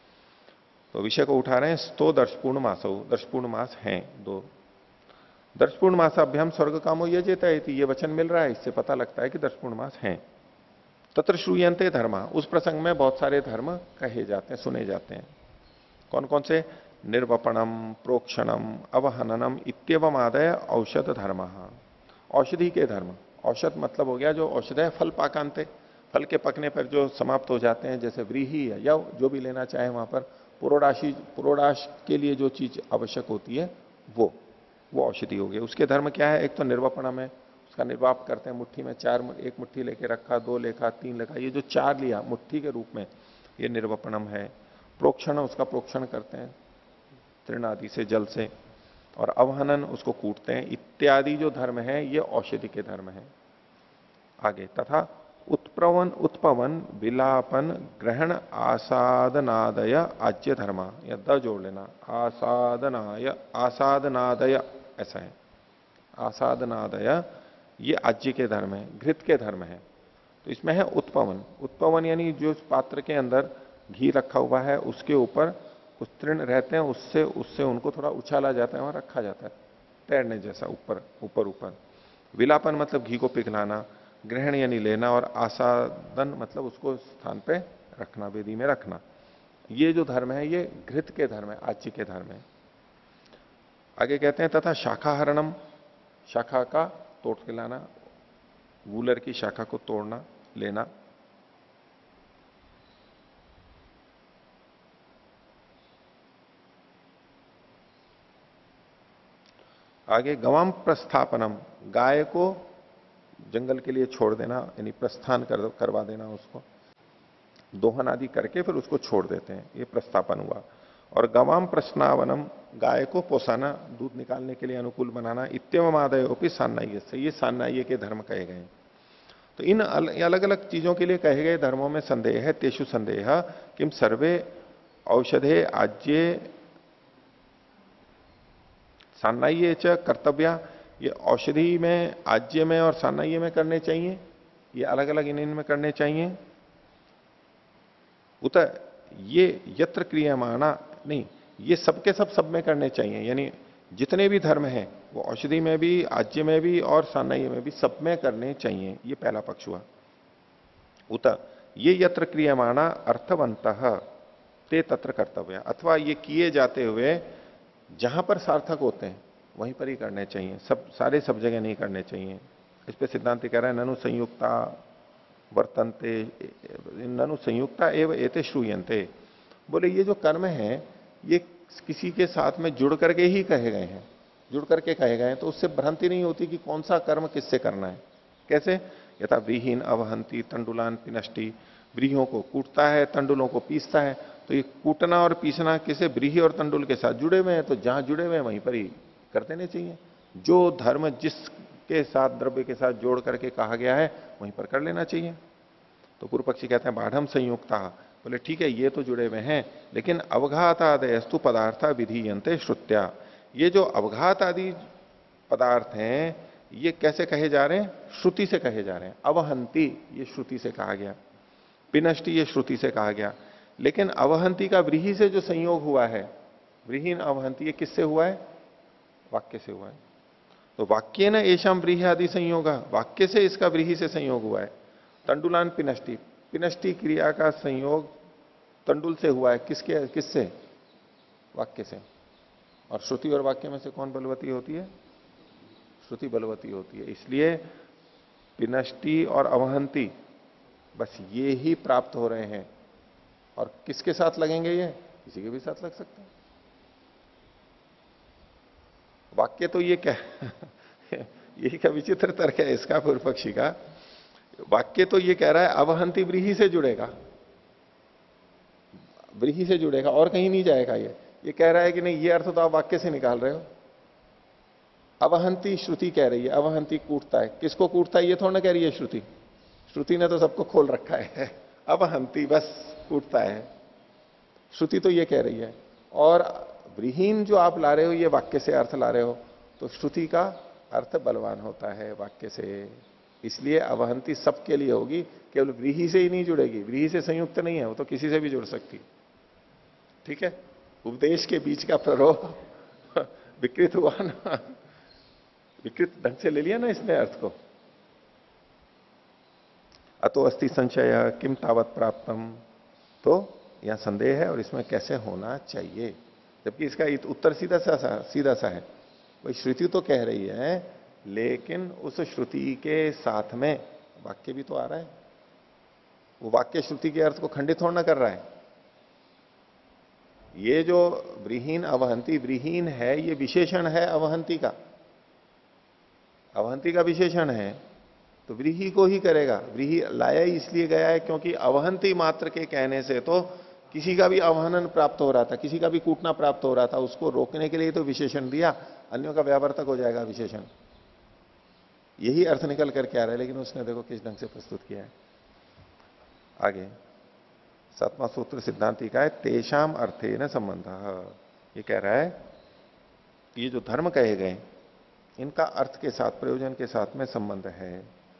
तो विषय को उठा रहे हैं, स्तो दर्शपूर्ण मासो, दर्शपूर्ण मास हैं दो। दर्शपूर्ण मासाभ्याम स्वर्ग कामो यजेता है, ये वचन मिल रहा है, इससे पता लगता है कि दर्शपूर्ण मास हैं। तत्र श्रूयन्ते धर्मा, उस प्रसंग में बहुत सारे धर्म कहे जाते हैं, सुने जाते हैं। कौन कौन से? निर्वपणम, प्रोक्षणम, अवहननम इत्यवम आदय औषध धर्म, औषधि के धर्म। औषध मतलब हो गया जो औषध फल पाकांते, फल के पकने पर जो समाप्त हो जाते हैं, जैसे व्रीहि है या जो भी लेना चाहे वहां पर पुरोडाशी, पुरोडाश के लिए जो चीज आवश्यक होती है वो वो औषधि हो गई। उसके धर्म क्या है? एक तो निर्वपणम है, उसका निर्वाप करते हैं, मुट्ठी में चार, एक मुट्ठी लेके रखा, दो लेखा, तीन लेखा, ये जो चार लिया मुट्ठी के रूप में, ये निर्वपणम है। प्रोक्षण, उसका प्रोक्षण करते हैं तृण आदि से, जल से। और अवहनन, उसको कूटते हैं, इत्यादि जो धर्म है ये औषधि के धर्म है। आगे, तथा उत्प्रवन, उत्पवन, विलापन, ग्रहण, आसादनादय आज्य धर्मा, या द जोड़ लेना, आसादनाय, आसादनादय ऐसा है, आसादनादय ये आज्य के धर्म है, घृत के धर्म है। तो इसमें है उत्पवन। उत्पवन यानी जो पात्र के अंदर घी रखा हुआ है उसके ऊपर कुछ तृण रहते हैं, उससे उससे उनको थोड़ा उछाला जाता है, वहां रखा जाता है, तैरने जैसा ऊपर ऊपर ऊपर। विलापन मतलब घी को पिघलाना, ग्रहण यानी लेना, और आसादन मतलब उसको स्थान पे रखना, वेदी में रखना। ये जो धर्म है ये घृत के धर्म है, आज्य के धर्म है। आगे कहते हैं तथा शाखाहरणम, शाखा का तोड़ के लाना, वूलर की शाखा को तोड़ना, लेना। आगे गवाम प्रस्थापनम, गाय को जंगल के लिए छोड़ देना, यानी प्रस्थान कर, करवा देना, उसको दोहन आदि करके फिर उसको छोड़ देते हैं, ये प्रस्थापन हुआ। और गवाम प्रश्नावनम, गाय को पोसाना, दूध निकालने के लिए अनुकूल बनाना। इत्यवम आदयोपि सान्नाय्य से, ये सान्नाय्य के धर्म कहे गए। तो इन अलग अलग चीजों के लिए कहे गए धर्मों में संदेह है, तेषु संदेह किम सर्वे औषधे आज्ये सान्नाय्य च कर्तव्या, ये औषधि में, आज्य में और सान्नाय्य में करने चाहिए, ये अलग अलग इन इनमें करने चाहिए। उत ये यत्र क्रियमाणा, नहीं, ये सबके सब सब में करने चाहिए, यानी जितने भी धर्म हैं वो औषधि में भी, आज्य में भी और सान्नाय्य में भी, सब में करने चाहिए। ये पहला पक्ष हुआ। उत ये यत्र क्रियमाणा अर्थवंतः ते तत्र कर्तव्य, अथवा ये किए जाते हुए जहां पर सार्थक होते हैं वहीं पर ही करने चाहिए, सब सारे सब जगह नहीं करने चाहिए। इस पे सिद्धांत कह रहा है ननु संयुक्ता वर्तन्ते, ननु संयुक्ता एवं एते श्रूयन्ते। बोले ये जो कर्म है ये किसी के साथ में जुड़ करके ही कहे गए हैं, जुड़ करके कहे गए हैं, तो उससे भ्रांति नहीं होती कि कौन सा कर्म किससे करना है। कैसे? यथा व्रीहीन अवहंती तंडुलान पिनष्टि, व्रीहों को कूटता है, तंडुलों को पीसता है। तो ये कूटना और पीसना किसे? व्रीहि और तंडुल के साथ जुड़े हुए हैं, तो जहां जुड़े हुए हैं वहीं पर ही कर देने चाहिए। जो धर्म जिसके साथ, द्रव्य के साथ जोड़ करके कहा गया है वहीं पर कर लेना चाहिए। तो पूर्व पक्षी कहते हैं बाढ़ संयुक्ता, बोले ठीक है ये तो जुड़े हुए हैं, लेकिन अवघात आदयस्तु पदार्थ विधीयन्ते श्रुत्या, ये जो अवघात आदि पदार्थ हैं ये कैसे कहे जा रहे हैं? श्रुति से कहे जा रहे हैं। अवहंती ये श्रुति से कहा गया, पिनष्टि ये श्रुति से कहा गया, लेकिन अवहंती का व्रीहि से जो संयोग हुआ है, व्रीहीन अवहंती, ये किससे हुआ है? वाक्य से हुआ है। तो वाक्य न एशाम व्रीहि आदि संयोग, वाक्य से इसका व्रीहि से संयोग हुआ है। तंडुलान पिनष्टि, पिनष्टि क्रिया का संयोग तंडुल से हुआ है, किसके किससे? वाक्य से। और श्रुति और वाक्य में से कौन बलवती होती है? श्रुति बलवती होती है। इसलिए पिनष्टि और अवहंती बस ये ही प्राप्त हो रहे हैं। और किसके साथ लगेंगे? ये किसी के भी साथ लग सकते हैं। वाक्य तो ये क्या यही क्या विचित्र तर्क है इसका पूर्व पक्षी का। वाक्य तो ये कह रहा है अवहंती व्रीहि से जुड़ेगा, व्रीहि से जुड़ेगा और कहीं नहीं जाएगा। ये ये कह रहा है कि नहीं, ये अर्थ तो आप वाक्य से निकाल रहे हो। अवहंती श्रुति कह रही है, अवहंती कूटता है, किसको कूटता है ये थोड़ा ना कह रही है श्रुति। श्रुति ने तो सबको खोल रखा है, अवहंती बस कूटता है, श्रुति तो ये कह रही है। और व्रीहीन जो आप ला रहे हो ये वाक्य से अर्थ ला रहे हो, तो श्रुति का अर्थ बलवान होता है वाक्य से, इसलिए अवहंती सबके लिए होगी, केवल व्रीहि से ही नहीं जुड़ेगी। व्रीहि से संयुक्त नहीं है, वो तो किसी से भी जुड़ सकती। ठीक है, उपदेश के बीच का प्ररोह विकृत हुआ ना, विकृत ढंग से ले लिया ना इसने अर्थ को। अतो अस्ति संशय किम तावत प्राप्तम, तो यह संदेह है और इसमें कैसे होना चाहिए, जबकि इसका उत्तर सीधा सा सीधा सा है। वही श्रुति तो कह रही है, लेकिन उस श्रुति के साथ में वाक्य भी तो आ रहा है। वो वाक्य श्रुति के अर्थ को खंडित थोड़ा ना कर रहा है। ये जो व्रीहीन अवहंती, व्रीहीन है ये विशेषण है अवहंती का, अवहंती का विशेषण है, तो व्रीहि को ही करेगा। व्रीहि लाया ही इसलिए गया है क्योंकि अवहंती मात्र के कहने से तो किसी का भी अवहनन प्राप्त हो रहा था, किसी का भी कूटना प्राप्त हो रहा था, उसको रोकने के लिए तो विशेषण दिया, अन्यों का व्यावर्तक हो जाएगा विशेषण। यही अर्थ निकल करके आ रहा है, लेकिन उसने देखो किस ढंग से प्रस्तुत किया है। आगे सातवां सूत्र सिद्धांति का है, तेषाम अर्थे न संबंध। ये कह रहा है ये जो धर्म कहे गए इनका अर्थ के साथ, प्रयोजन के साथ में संबंध है।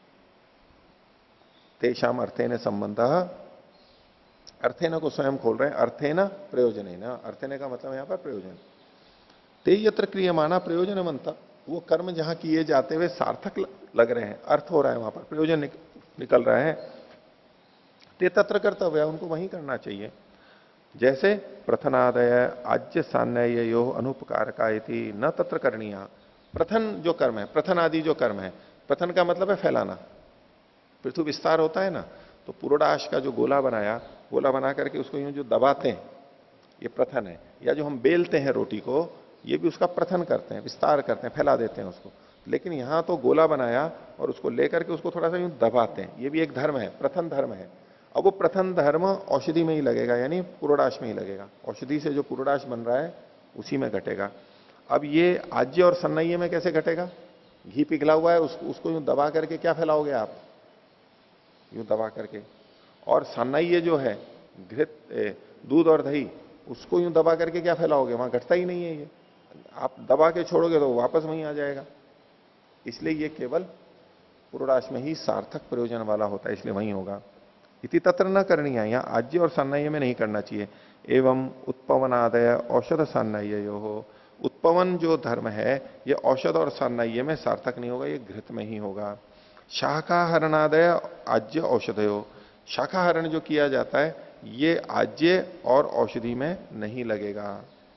तेषाम अर्थे न संबंध, अर्थेन को स्वयं खोल रहे हैं, अर्थेन प्रयोजनेन, अर्थेन का मतलब यहां पर प्रयोजन। ते यत्र क्रियमाणा प्रयोजन बनता, वो कर्म जहां किए जाते हुए सार्थक लग रहे हैं, अर्थ हो रहा है, वहां पर प्रयोजन निक, निकल रहा है, ते तत्र कर्तव्य, उनको वहीं करना चाहिए। जैसे प्रथनादय आज्य सान्नयो अनुपकारका इति न तत्र करणीया। प्रथन जो कर्म है, प्रथन आदि जो कर्म है, प्रथन का मतलब है फैलाना, पृथु विस्तार होता है ना, तो पुरोडाश का जो गोला बनाया, गोला बना करके उसको यूं जो दबाते हैं, ये प्रथन है। या जो हम बेलते हैं रोटी को, ये भी उसका प्रथन करते हैं, विस्तार करते हैं, फैला देते हैं उसको। लेकिन यहां तो गोला बनाया और उसको लेकर के उसको थोड़ा सा यूं दबाते हैं, ये भी एक धर्म है, प्रथन धर्म है। अब वो प्रथन धर्म औषधि में ही लगेगा, यानी पुरोडाश में ही लगेगा। औषधि से जो पुरोडाश बन रहा है उसी में घटेगा। अब ये आज्य और सन्नय्य में कैसे घटेगा? घी पिघला हुआ है, उसको उसको यूं दबा करके क्या फैलाओगे आप, यूं दबा करके। और सन्नय्य जो है घृत, दूध और दही, उसको यूं दबा करके क्या फैलाओगे, वहां घटता ही नहीं है। ये आप दबा के छोड़ोगे तो वापस वहीं आ जाएगा। इसलिए ये केवल पुरोडाश में ही सार्थक प्रयोजन वाला होता है, इसलिए वहीं होगा। इति तत्र न करनी है, यहां आज्य और सन्नय्य में नहीं करना चाहिए। एवं उत्पवनादय औषध सन्नय्य हो, उत्पवन जो धर्म है ये औषध और सन्नय्य में सार्थक नहीं होगा, ये घृत में ही होगा। शाखाहरणादय आज्य औषधयो, शाखाहरण जो किया जाता है ये आज्य और औषधि में नहीं लगेगा,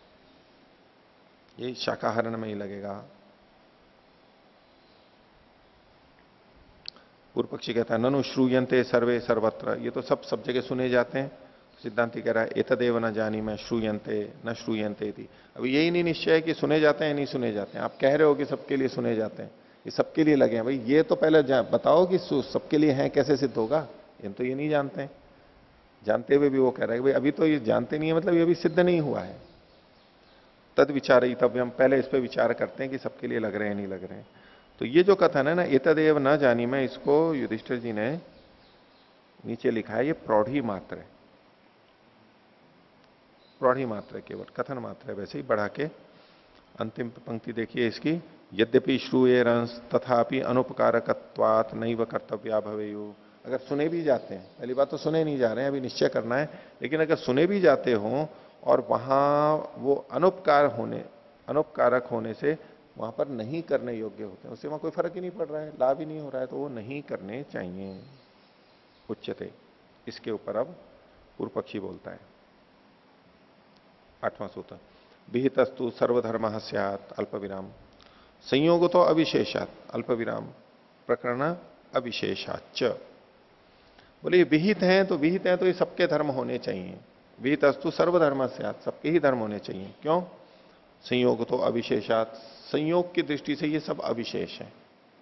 ये शाखाहरण में ही लगेगा। पूर्व पक्षी कहता है ननु श्रूयन्ते सर्वे सर्वत्र, ये तो सब सब जगह सुने जाते हैं। सिद्धांति कह रहा है एतदेव न जानी मैं श्रूयन्ते न श्रूयन्ते थी। अब यही नहीं निश्चय है कि सुने जाते हैं नहीं सुने जाते हैं। आप कह रहे हो कि सबके लिए सुने जाते हैं, ये सबके लिए लगे हैं, भाई ये तो पहले बताओ कि सबके लिए हैं, कैसे सिद्ध होगा? ये तो ये नहीं जानते हैं, जानते हुए भी वो कह रहा है भाई अभी तो ये जानते नहीं है, मतलब ये अभी सिद्ध नहीं हुआ है। तद विचार ही, तब हम पहले इस पर विचार करते हैं कि सबके लिए लग रहे हैं नहीं लग रहे हैं। तो ये जो कथन है ना एतदेव न जानी मैं, इसको युधिष्ठिर जी ने नीचे लिखा है, ये प्रौढ़ी मात्र है, प्रौढ़ी मात्र है, केवल कथन मात्र है। वैसे ही बढ़ा के अंतिम पंक्ति देखिए इसकी, यद्यपि श्रूये रंस तथापि अनुपकारकत्वात् नैव कर्तव्या भवेयु। अगर सुने भी जाते हैं, पहली बात तो सुने नहीं जा रहे हैं, अभी निश्चय करना है, लेकिन अगर सुने भी जाते हों और वहां वो अनुपकार होने अनुपकारक होने से वहां पर नहीं करने योग्य होते हैं, उससे वहां कोई फर्क ही नहीं पड़ रहा है, लाभ ही नहीं हो रहा है, तो वो नहीं करने चाहिए। उच्चते, इसके ऊपर अब पूर्व पक्षी बोलता है। आठवां सूत्र, विहितस्तु सर्वधर्म स्यात् अल्प विराम संयोग तो अविशेषात अल्प विराम प्रकरण अविशेषाच। बोले विहित हैं तो विहित हैं तो ये सबके धर्म होने चाहिए। विहितस्तु सर्वधर्म स्यात्, सबके ही धर्म होने चाहिए। क्यों? संयोग तो अविशेषात, संयोग की दृष्टि से ये सब अविशेष है,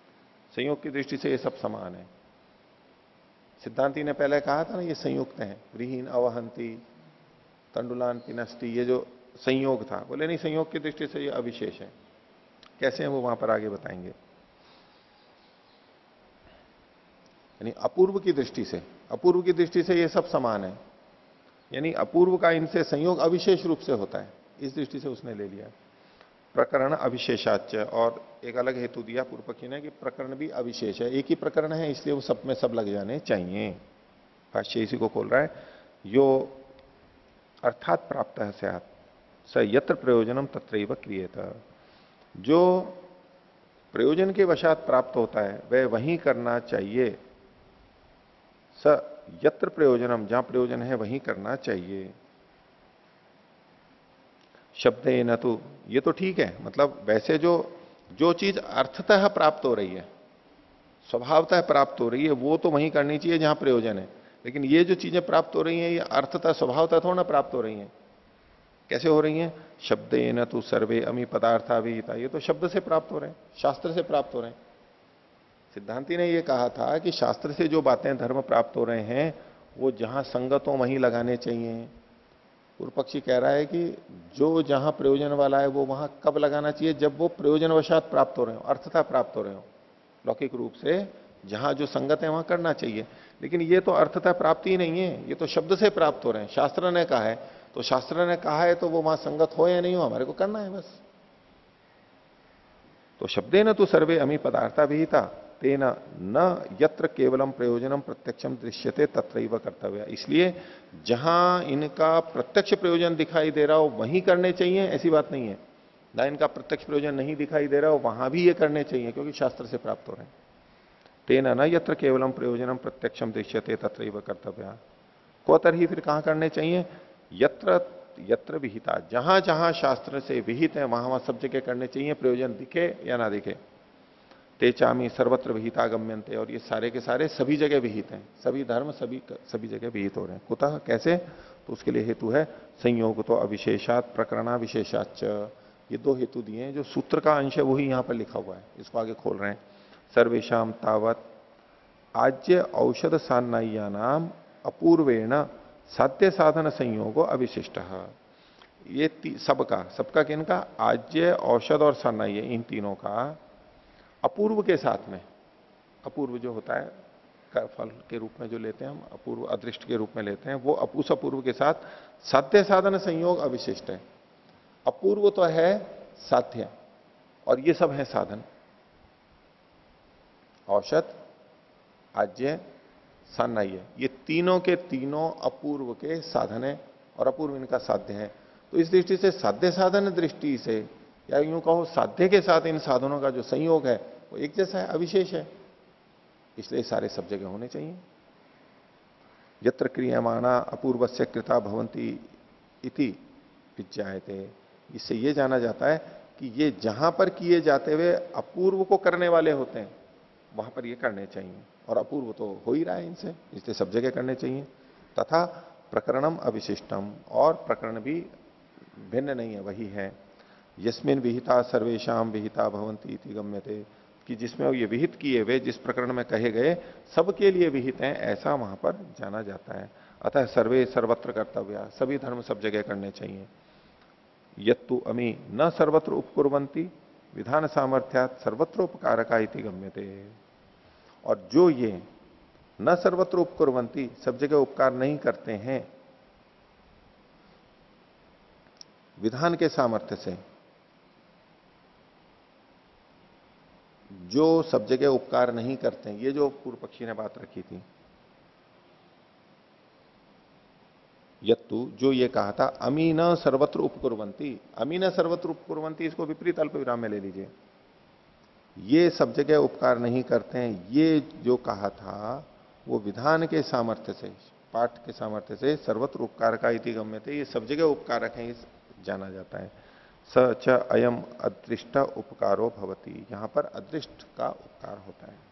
संयोग की दृष्टि से ये सब समान है। सिद्धांति ने पहले कहा था ना ये संयुक्त हैं, व्रीहीन अवहंती तंडुलान पिनस्ती, ये जो संयोग था, बोले नहीं संयोग की दृष्टि से ये अविशेष है। कैसे हैं वो वहां पर आगे बताएंगे। यानी अपूर्व की दृष्टि से, अपूर्व की दृष्टि से ये सब समान है, यानी अपूर्व का इनसे संयोग अविशेष रूप से होता है, इस दृष्टि से उसने ले लिया। प्रकरण अविशेषाच्य, और एक अलग हेतु दिया पूर्व पक्षी ने कि प्रकरण भी अविशेष है, एक ही प्रकरण है इसलिए वो सब में सब लग जाने चाहिए। भाष्य इसी को खोल रहा है, यो अर्थात प्राप्त है स्यात् स यत्र प्रयोजनम तत्रैव क्रियेत। जो प्रयोजन के वशात प्राप्त होता है वह वहीं करना चाहिए। स यत्र प्रयोजनम, जहां प्रयोजन है वहीं करना चाहिए। शब्द न तो, ये तो ठीक है, मतलब वैसे जो जो चीज अर्थतः प्राप्त हो रही है, स्वभावतः प्राप्त हो रही है, वो तो वहीं करनी चाहिए जहां प्रयोजन है। लेकिन ये जो चीजें प्राप्त हो रही हैं ये अर्थतः स्वभावतः थोड़ा ना प्राप्त हो रही हैं। कैसे हो रही हैं? शब्द न तो सर्वे अमी पदार्था विहिता, ये तो शब्द से प्राप्त हो रहे हैं, शास्त्र से प्राप्त हो रहे हैं। सिद्धांति ने ये कहा था कि शास्त्र से जो बातें धर्म प्राप्त हो रहे हैं वो जहां संगत हो वहीं लगाने चाहिए। पूर्व पक्षी कह रहा है कि जो जहां प्रयोजन वाला है वो वहां कब लगाना चाहिए? जब वो प्रयोजनवशात प्राप्त हो रहे हो, अर्थतः प्राप्त हो रहे हो। लौकिक रूप से जहां जो संगत है वहां करना चाहिए, लेकिन ये तो अर्थतः प्राप्ति ही नहीं है, ये तो शब्द से प्राप्त हो रहे हैं। शास्त्र ने कहा है तो शास्त्र ने कहा है तो वो वहां संगत हो या नहीं हो हमारे को करना है बस। तो शब्दे न तो सर्वे अमी पदार्था विहिता तेन न यत्र केवलम प्रयोजनम प्रत्यक्षम दृश्यते तत्रैव कर्तव्य। इसलिए जहां इनका प्रत्यक्ष प्रयोजन दिखाई दे रहा हो वहीं करने चाहिए, ऐसी बात नहीं है। ना इनका प्रत्यक्ष प्रयोजन नहीं दिखाई दे रहा हो वहां भी ये करने चाहिए, क्योंकि शास्त्र से प्राप्त हो रहे हैं। तेन न यत्र केवलम प्रयोजनम प्रत्यक्षम दृश्यते तत्रैव कर्तव्य। कोतर ही फिर कहां करने चाहिए? यत्र यत्र विहिता, जहां जहां शास्त्र से विहित है वहां वहां सब जगह करने चाहिए, प्रयोजन दिखे या ना दिखे। तेचामी सर्वत्र विहिता गम्यन्ते, और ये सारे के सारे सभी जगह विहित हैं, सभी धर्म सभी सभी जगह विहित हो रहे हैं। कुतः, कैसे? तो उसके लिए हेतु है संयोग तो अविशेषात प्रकरणा विशेषाच। ये दो हेतु दिए हैं, जो सूत्र का अंश है वही यहां पर लिखा हुआ है, इसको आगे खोल रहे हैं। सर्वेशम तावत आज्य औषध सान्नाय्या नाम अपूर्वेण साध्य साधन संयोगो अविशिष्ट। ये सबका सबका किनका? आज्य, औषध और सान्नाय्य, इन तीनों का अपूर्व के साथ में, अपूर्व जो होता है फल के रूप में जो लेते हैं हम, अपूर्व अदृष्ट के रूप में लेते हैं, वो उस अपूर्व के साथ साध्य साधन संयोग अविशिष्ट है। अपूर्व तो है साध्य और ये सब है साधन। औषध, आज्य, सान्नाय्य, ये तीनों के तीनों अपूर्व के साधन है और अपूर्व इनका साध्य है। तो इस दृष्टि से साध्य साधन दृष्टि से, या यूं कहो साध्य के साथ इन साधनों का जो संयोग है वो एक जैसा है, अविशेष है, इसलिए सारे सब जगह होने चाहिए। यत्र क्रियमाणा अपूर्वस्य कृता भवंती इति विज्ञायते, इससे ये जाना जाता है कि ये जहां पर किए जाते हुए अपूर्व को करने वाले होते हैं वहां पर ये करने चाहिए, और अपूर्व तो हो ही रहा है इनसे, इसलिए सब जगह करने चाहिए। तथा प्रकरणम अविशिष्टम, और प्रकरण भी भिन्न नहीं है, वही है। यस्मिन विहिता सर्वेशम विहिता भवंती इति गम्यते, कि जिसमें ये विहित किए हुए जिस प्रकरण में कहे गए सबके लिए विहित हैं, ऐसा वहां पर जाना जाता है। अतः सर्वे सर्वत्र कर्तव्य, सभी धर्म सब जगह करने चाहिए। यत्तु अमी न सर्वत्र उपकुर्वंती विधान सामर्थ्यात सर्वत्र उपकारका इति गम्यते, और जो ये न सर्वत्र उपकुर्वंती, सब जगह उपकार नहीं करते हैं विधान के सामर्थ्य से, जो सब जगह उपकार नहीं करते हैं, ये जो पूर्व पक्षी ने बात रखी थी, यत्तु जो ये कहा था अमीन सर्वत्र उपकुर्वंती, अमीन सर्वत्र उपकुर्वंती, इसको विपरीत अल्प विराम में ले लीजिए। ये सब जगह उपकार नहीं करते हैं, ये जो कहा था वो विधान के सामर्थ्य से, पाठ के सामर्थ्य से सर्वत्र उपकार का इति गम्यते, ये सब जगह उपकारक है, इस जाना जाता है। स च अयम अदृष्ट उपकारो भवति, यहां पर अदृष्ट का उपकार होता है।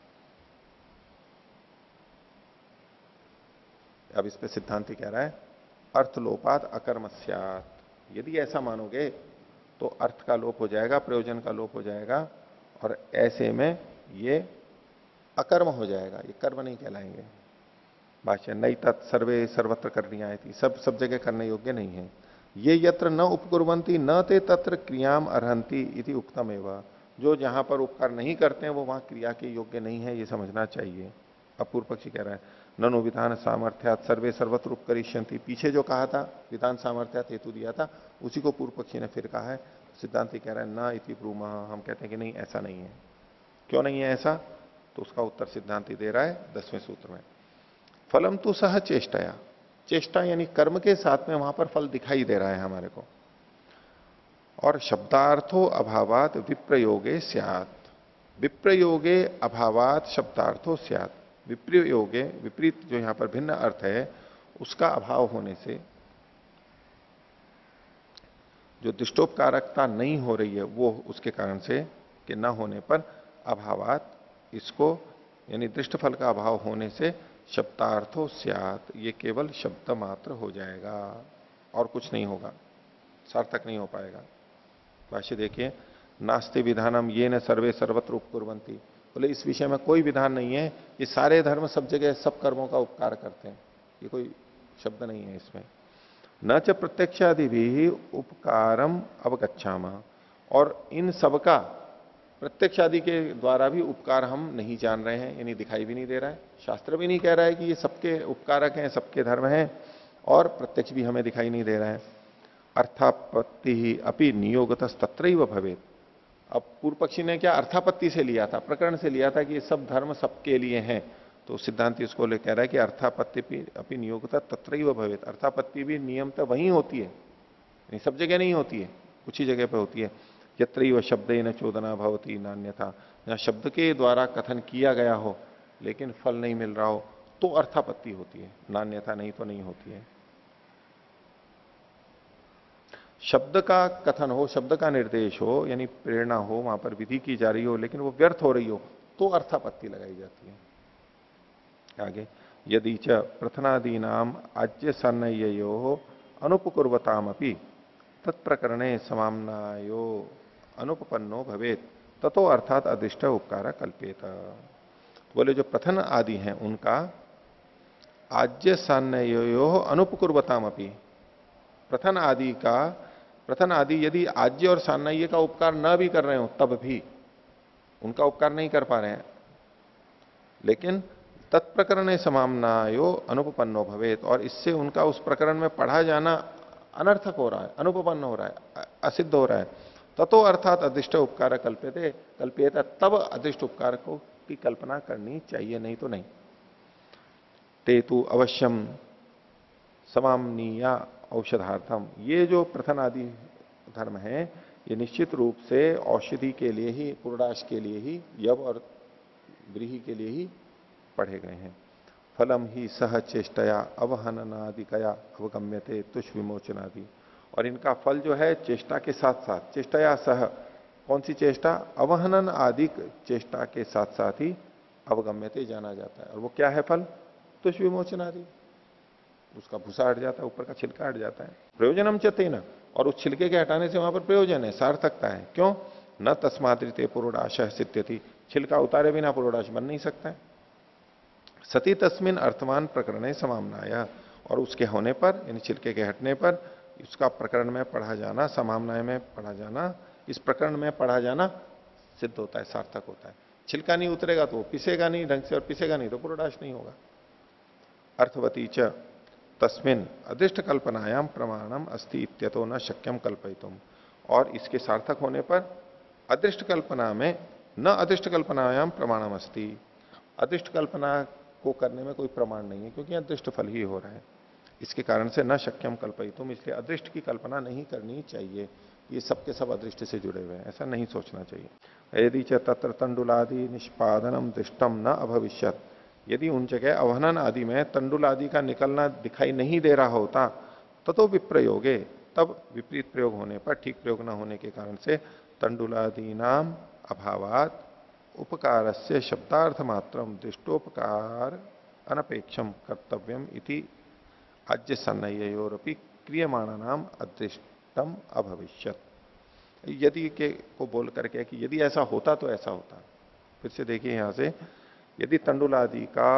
अब इस पे सिद्धांति कह रहा है अर्थलोपात अकर्मस्यात्, यदि ऐसा मानोगे तो अर्थ का लोप हो जाएगा, प्रयोजन का लोप हो जाएगा, और ऐसे में ये अकर्म हो जाएगा, ये कर्म नहीं कहलाएंगे। भाष्य नहीं तत् सर्वे सर्वत्र करनी थी, सब सब जगह करने योग्य नहीं है। ये यत्र न उपकुर्वंती न ते तत्र क्रियाम अर्हंती इति उक्तम एवं, जो जहां पर उपकार नहीं करते हैं वो वहां क्रिया के योग्य नहीं है, ये समझना चाहिए। अब पूर्व पक्षी कह रहा है ननु विधान सामर्थ्यात सर्वे सर्वत्र उपकरिष्यंती, पीछे जो कहा था विधान सामर्थ्यात हेतु दिया था उसी को पूर्व पक्षी ने फिर कहा है। सिद्धांत कह रहा है न इति ब्रूमः, हम कहते हैं कि नहीं ऐसा नहीं है। क्यों नहीं है ऐसा, तो उसका उत्तर सिद्धांति दे रहा है दसवें सूत्र में। फलम तो सह चेष्टया, चेष्टा यानी कर्म के साथ में वहां पर फल दिखाई दे रहा है हमारे को। और शब्दार्थो अभावात विप्रयोगे स्यात्, विप्रयोगे अभावात शब्दार्थो स्यात्, विप्रयोगे विपरीत जो यहां पर भिन्न अर्थ है उसका अभाव होने से, जो दृष्टोपकारकता नहीं हो रही है वो उसके कारण से कि न होने पर अभावात, इसको यानी दृष्ट फल का अभाव होने से शब्दार्थो स्यात्, ये केवल शब्द मात्र हो जाएगा और कुछ नहीं होगा, सार्थक नहीं हो पाएगा। भाष्य देखिए नास्ति विधानम ये न सर्वे सर्वत्र उपकुर्वंती, बोले इस विषय में कोई विधान नहीं है कि सारे धर्म सब जगह सब कर्मों का उपकार करते हैं, ये कोई शब्द नहीं है इसमें। न च प्रत्यक्षादि भी उपकारम अवगच्छामा, और इन सबका प्रत्यक्ष आदि के द्वारा भी उपकार हम नहीं जान रहे हैं, यानी दिखाई भी नहीं दे रहा है। शास्त्र भी नहीं कह रहा है कि ये सबके उपकारक हैं, सबके धर्म हैं, और प्रत्यक्ष भी हमें दिखाई नहीं दे रहा है। अर्थापत्ति ही अपि नियोगत तत्रैव भवेत्, अब पूर्व पक्षी ने क्या अर्थापत्ति से लिया था, प्रकरण से लिया था कि ये सब धर्म सबके लिए हैं, तो सिद्धांत इसको ले कह रहा है कि अर्थापत्ति अपनी नियोगता तत्रैव भवेत्, अर्थापत्ति भी नियम तो वही होती है, सब जगह नहीं होती है, कुछ ही जगह पर होती है। यत्रैव शब्देन चोदना भवती नान्यथा, जहां शब्द के द्वारा कथन किया गया हो लेकिन फल नहीं मिल रहा हो तो अर्थापत्ति होती है, नान्यथा नहीं तो नहीं होती है। शब्द का कथन हो, शब्द का निर्देश हो, यानी प्रेरणा हो, वहां पर विधि की जा रही हो लेकिन वो व्यर्थ हो रही हो तो अर्थापत्ति लगाई जाती है। आगे यदि च प्रथनादीनाम आज्य सन्नयो अनुपकुर्वतामपि तत्प्रकरणे समाम्नायो अनुपपन्नो भवेत ततो अर्थात अदृष्ट उपकार कल्पेत। बोले जो प्रथन आदि हैं उनका आज्य सान्नयो अनुपकुर्वतामपि, प्रथन आदि का, प्रथन आदि यदि आज्य और सान्नय का उपकार न भी कर रहे हो तब भी उनका उपकार नहीं कर पा रहे हैं, लेकिन तत्प्रकरणे समाम्नायो अनुपपन्नो भवेत, और इससे उनका उस प्रकरण में पढ़ा जाना अनर्थक हो रहा है, अनुपपन्न हो रहा है, असिद्ध हो रहा है। ततो अर्थात अदृष्ट उपकार कल्प्यते कल्प्येत, तब अदृष्ट उपकार को की कल्पना करनी चाहिए, नहीं तो नहीं। तेतु अवश्यम समामनीया औषधार्थम, ये जो प्रथन आदि धर्म है ये निश्चित रूप से औषधि के लिए ही, पूर्णाश के लिए ही, यव और व्रीहि के लिए ही पढ़े गए हैं। फलम ही सह चेष्टया अवहननादिकया अवगम्यते तुष विमोचनादि, और इनका फल जो है चेष्टा के साथ साथ, चेष्टया सह, कौन सी चेष्टा, अवहनन आदि चेष्टा के साथ साथ ही अवगम्यते जाना जाता है। और वो क्या है फल, तुष विमोचनादि, उसका भूसा हट जाता है, ऊपर का छिलका हट जाता है। प्रयोजनम चतेन, और उस छिलके के हटाने से वहां पर प्रयोजन है, सार्थकता है। क्यों, न तस्माद्रिते पूर्वडाश सिद्ध्यति, छिलका उतारे बिना पूर्वडाश बन नहीं सकता है। सती तस्मिन अर्थवान प्रकरण समामनाया, और उसके होने पर यानी छिलके के हटने पर उसका प्रकरण में पढ़ा जाना, समामनाय में पढ़ा जाना, इस प्रकरण में पढ़ा जाना सिद्ध होता है, सार्थक होता है। छिलका नहीं उतरेगा तो वो पिसेगा नहीं ढंग से, और पिसेगा नहीं तो पूर्वडाश नहीं होगा। अर्थवती च तस्मिन अदृष्ट कल्पनायाम प्रमाणम अस्ति इत्यतो न शक्यम कल्पयितुम, और इसके सार्थक होने पर अदृष्ट कल्पना में, न अदृष्ट कल्पनायाम प्रमाणम अस्ति, अदृष्ट कल्पना को करने में कोई प्रमाण नहीं है क्योंकि अदृष्ट फल ही हो रहा है, इसके कारण से न शक्यम कल्पयितुम, इसलिए अदृष्ट की कल्पना नहीं करनी चाहिए। ये सबके सब अदृष्ट से जुड़े हुए हैं, ऐसा नहीं सोचना चाहिए। यदि च तत्र तंडुलादि निष्पादनम दृष्टम न अभविष्यत, यदि उन जगह अवहनन आदि में तंडुल आदि का निकलना दिखाई नहीं दे रहा होता ततो विप्रयोगे, तब विपरीत प्रयोग होने पर, ठीक प्रयोग न होने के कारण से तंडुलादि नाम अभावात उपकार से शब्दार्थ मात्र दृष्टोपकार अनपेक्षम कर्तव्यम इति आज्य सन्नयोरपि क्रियमाणा नाम अदृष्टम अभविष्यत। यदि के को बोल करके कि यदि ऐसा होता तो ऐसा होता। फिर से देखिए यहां से, यदि तंडुलादि का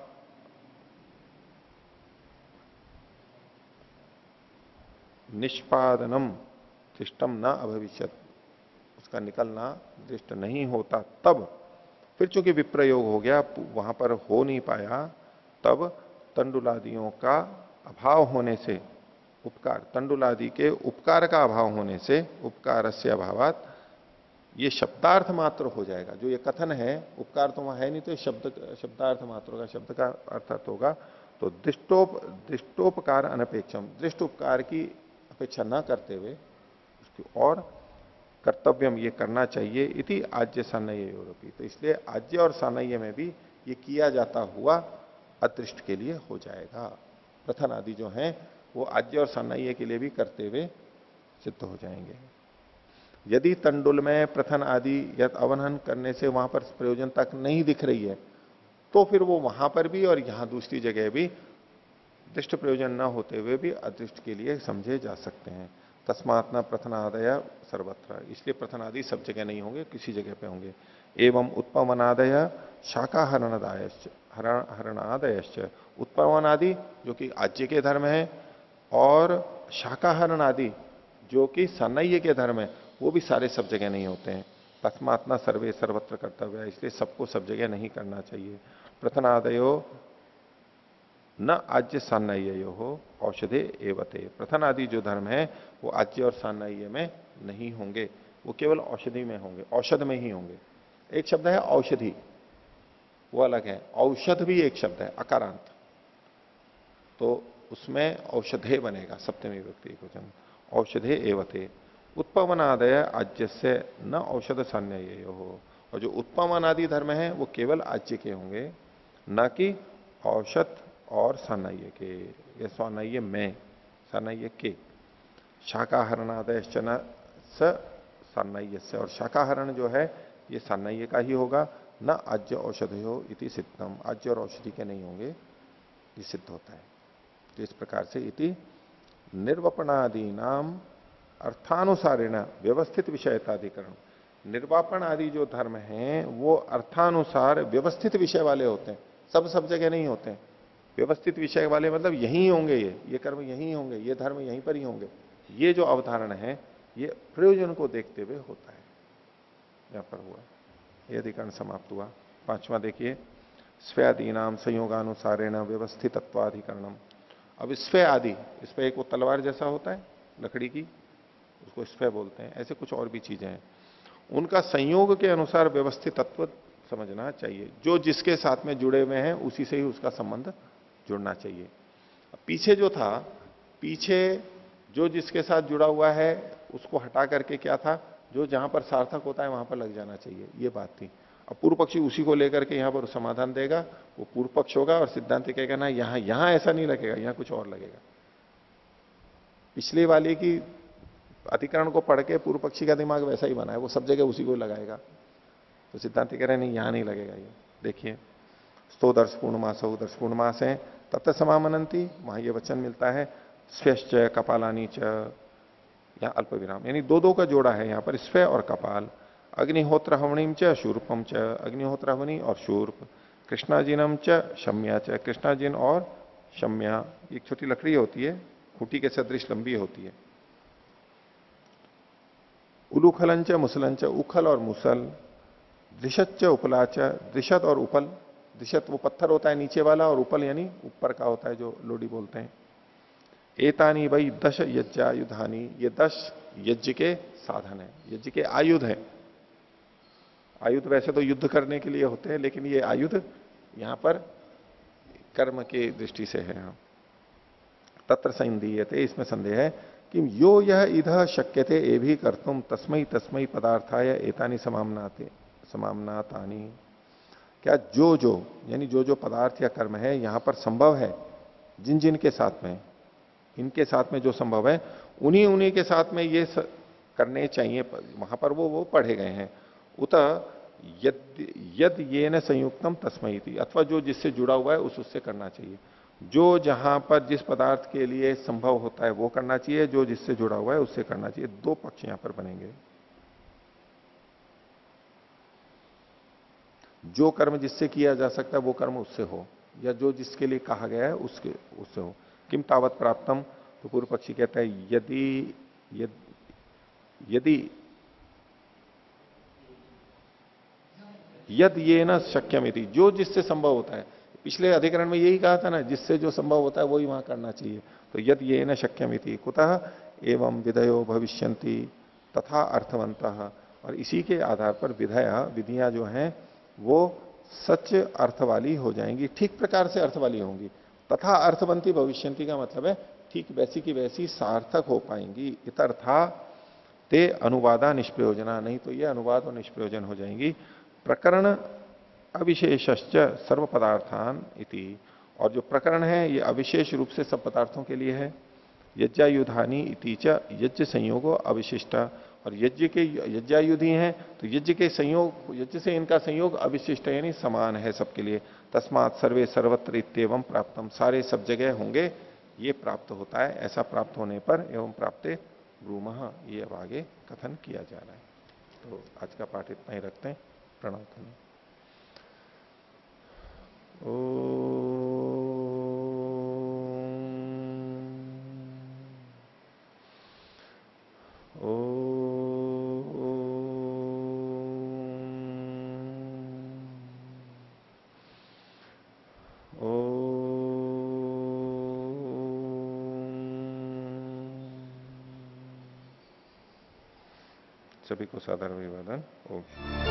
निष्पादनम दृष्टम न अभविष्यत, उसका निकलना दृष्ट नहीं होता, तब फिर चूंकि विप्रयोग हो गया, वहां पर हो नहीं पाया, तब तंडुलादियों का अभाव होने से, उपकार, तंडुलादि के उपकार का अभाव होने से, उपकार से अभावात, ये शब्दार्थ मात्र हो जाएगा। जो ये कथन है, उपकार तो वहां है नहीं, तो शब्द शब्दार्थ मात्र होगा, शब्द का अर्थ होगा। तो दृष्टोप दृष्टोपकार अनपेक्षम, दृष्ट उपकार की अपेक्षा न करते हुए उसकी और कर्तव्यम, ये करना चाहिए, इति आज्य सानय्य यूरोपी। तो इसलिए आज्य और सानय्य में भी ये किया जाता हुआ अदृष्ट के लिए हो जाएगा। प्रथन आदि जो हैं वो आज्य और सानय्य के लिए भी करते हुए सिद्ध हो जाएंगे। यदि तंडुल में प्रथन आदि या अवनहन करने से वहां पर प्रयोजनता नहीं दिख रही है, तो फिर वो वहां पर भी और यहां दूसरी जगह भी दृष्ट प्रयोजन न होते हुए भी अदृष्ट के लिए समझे जा सकते हैं। तस्मात् न प्रथनादय सर्वत्र, इसलिए प्रथनादि सब जगह नहीं होंगे, किसी जगह पे होंगे। एवं उत्पवनादय शाकाहरणदायश्च हरणादयश्च, उत्पवन आदि जो कि आज्य के धर्म है, और शाकाहरण आदि जो कि सानय्य के धर्म है, वो भी सारे सब जगह नहीं होते हैं। तस्मात् न सर्वे सर्वत्र कर्तव्य, इसलिए सबको सब जगह नहीं करना चाहिए। प्रथनादयो न आज्य सान्नाय्य हो औषधे एवते, प्रथन आदि जो धर्म है वो आज्य और सान्नाय्य में नहीं होंगे, वो केवल औषधि में होंगे, औषध में ही होंगे। एक शब्द है औषधि, वो अलग है, औषध भी एक शब्द है अकारांत, तो उसमें औषधे बनेगा सप्तमी विभक्ति वचन, औषधे एवते। उत्पवनादय आज्य से न औषध सान्याय हो, और जो उत्पवन आदि धर्म है वो केवल आज्य के होंगे, न कि औषध और सान्याय के, ये स्वान्याय में, सान्याय के। शाकाहरणादय न स सान्याय से, और शाकाहरण जो है ये सान्याय का ही होगा। न आज्य औषधि हो इति सिद्धम, आज्य और औषधि के नहीं होंगे, ये सिद्ध होता है। तो इस प्रकार से इति निर्वपणादि नाम अर्थानुसारेण व्यवस्थित विषयताधिकरण, निर्वापण आदि जो धर्म हैं वो अर्थानुसार व्यवस्थित विषय वाले होते हैं, सब सब जगह नहीं होते हैं। व्यवस्थित विषय वाले मतलब यहीं होंगे, ये ये कर्म यहीं होंगे, ये धर्म यहीं पर ही होंगे, ये जो अवधारण है ये प्रयोजन को देखते हुए होता है। यहां पर हुआ ये अधिकरण समाप्त हुआ। पांचवा देखिए, स्व्यादि नाम संयोगानुसारेण व्यवस्थितत्वाधिकरणम। अब स्वे आदि, इस पे एक वो तलवार जैसा होता है लकड़ी की, उसको स्वे बोलते हैं, ऐसे कुछ और भी चीजें हैं, उनका संयोग के अनुसार व्यवस्थित तत्व समझना चाहिए। जो जिसके साथ में जुड़े हुए हैं उसी से ही उसका संबंध जुड़ना चाहिए। पीछे जो था, पीछे जो जिसके साथ जुड़ा हुआ है उसको हटा करके क्या था, जो जहां पर सार्थक होता है वहां पर लग जाना चाहिए, ये बात थी। अब पूर्व पक्षी उसी को लेकर के यहां पर समाधान देगा, वो पूर्व पक्ष होगा, और सिद्धांत कहेगा ना यहां यहां ऐसा नहीं लगेगा, यहां कुछ और लगेगा। पिछली वाली की अधिकरण को पढ़ के पूर्व पक्षी का दिमाग वैसा ही बना है, वो सब जगह उसी को लगाएगा। तो सिद्धांत कह रहे नहीं, यहां नहीं लगेगा ये। देखिए, स्तो दर्श पूर्णमास हो, दर्श पूर्णमास है तत्त समामनंती, वहां ये वचन मिलता है स्व्यश्च कपालानी च, या अल्प विराम, यानी दो दो का जोड़ा है यहां पर, स्व और कपाल। अग्निहोत्र हवणीम च शूर्पम च, अग्निहोत्र हवनी और शूर्प। कृष्णाजिनम च शम्या च, कृष्णाजिन और शम्या, एक छोटी लकड़ी होती है, खूंटी के सदृश लंबी होती है। उलूखलंच मुसलंच, उखल और मुसल। दृशत उपलाच, दृशत और उपल, दृशत वो पत्थर होता है नीचे वाला, और उपल यानी ऊपर का होता है जो लोडी बोलते हैं। एतानी वही दश यज्ञायुधानी, ये दस यज्ञ के साधन है, यज्ञ के आयुध है। आयुध वैसे तो युद्ध करने के लिए होते हैं, लेकिन ये आयुध यहां पर कर्म की दृष्टि से है। तत्र संदीयते, इसमें संदेह है कि यो यह इधर शक्य थे ए भी कर तुम तस्मय तस्मय पदार्थाय एतानी समामनाते समामनातानी, क्या जो जो यानी जो जो पदार्थ या कर्म है यहां पर संभव है, जिन जिन के साथ में, इनके साथ में जो संभव है उन्हीं उन्हीं के साथ में ये करने चाहिए, वहां पर वो वो पढ़े गए हैं। उत यद यद ये न संयुक्तम तस्मयी थी, अथवा जो जिससे जुड़ा हुआ है उस उससे करना चाहिए। जो जहां पर जिस पदार्थ के लिए संभव होता है वो करना चाहिए, जो जिससे जुड़ा हुआ है उससे करना चाहिए। दो पक्ष यहां पर बनेंगे। जो कर्म जिससे किया जा सकता है वो कर्म उससे हो, या जो जिसके लिए कहा गया है उसके उससे हो। किम तावत प्राप्तम, तो पूर्व पक्षी कहता है यदि यद, यदि यद ये न शक्यमिति, जो जिससे संभव होता है। पिछले अधिकरण में यही कहा था ना, जिससे जो संभव होता है वही वहां करना चाहिए। तो यद ये न शक्यमिति कुतः एवं विधयो भविष्यन्ति तथा अर्थवंतः, और इसी के आधार पर विधया विधियां जो हैं वो सच अर्थ वाली हो जाएंगी, ठीक प्रकार से अर्थ वाली होंगी। तथा अर्थवंती भविष्यन्ति का मतलब है ठीक वैसी की वैसी सार्थक हो पाएंगी। इतर्था ते अनुवादा निष्प्रयोजना, नहीं तो ये अनुवाद और निष्प्रयोजन हो जाएंगी। प्रकरण अविशेषश्च सर्व पदार्थान इति, और जो प्रकरण है ये अविशेष रूप से सब पदार्थों के लिए है। यज्ञायुधानी इति च यज्ञ संयोगो अविशिष्ट, और यज्ञ के यज्ञायुधि हैं तो यज्ञ के संयोग, यज्ञ से इनका संयोग अविशिष्ट यानी समान है सबके लिए। तस्मात् सर्वे सर्वत्र इत्येवं प्राप्तम, सारे सब जगह होंगे ये प्राप्त होता है। ऐसा प्राप्त होने पर एवं प्राप्ते ब्रूमः, ये अब आगे कथन किया जा रहा है। तो आज का पाठ इतना ही रखते हैं। प्रणव करें। ओ सभी को सादर अभिवादन। ओम।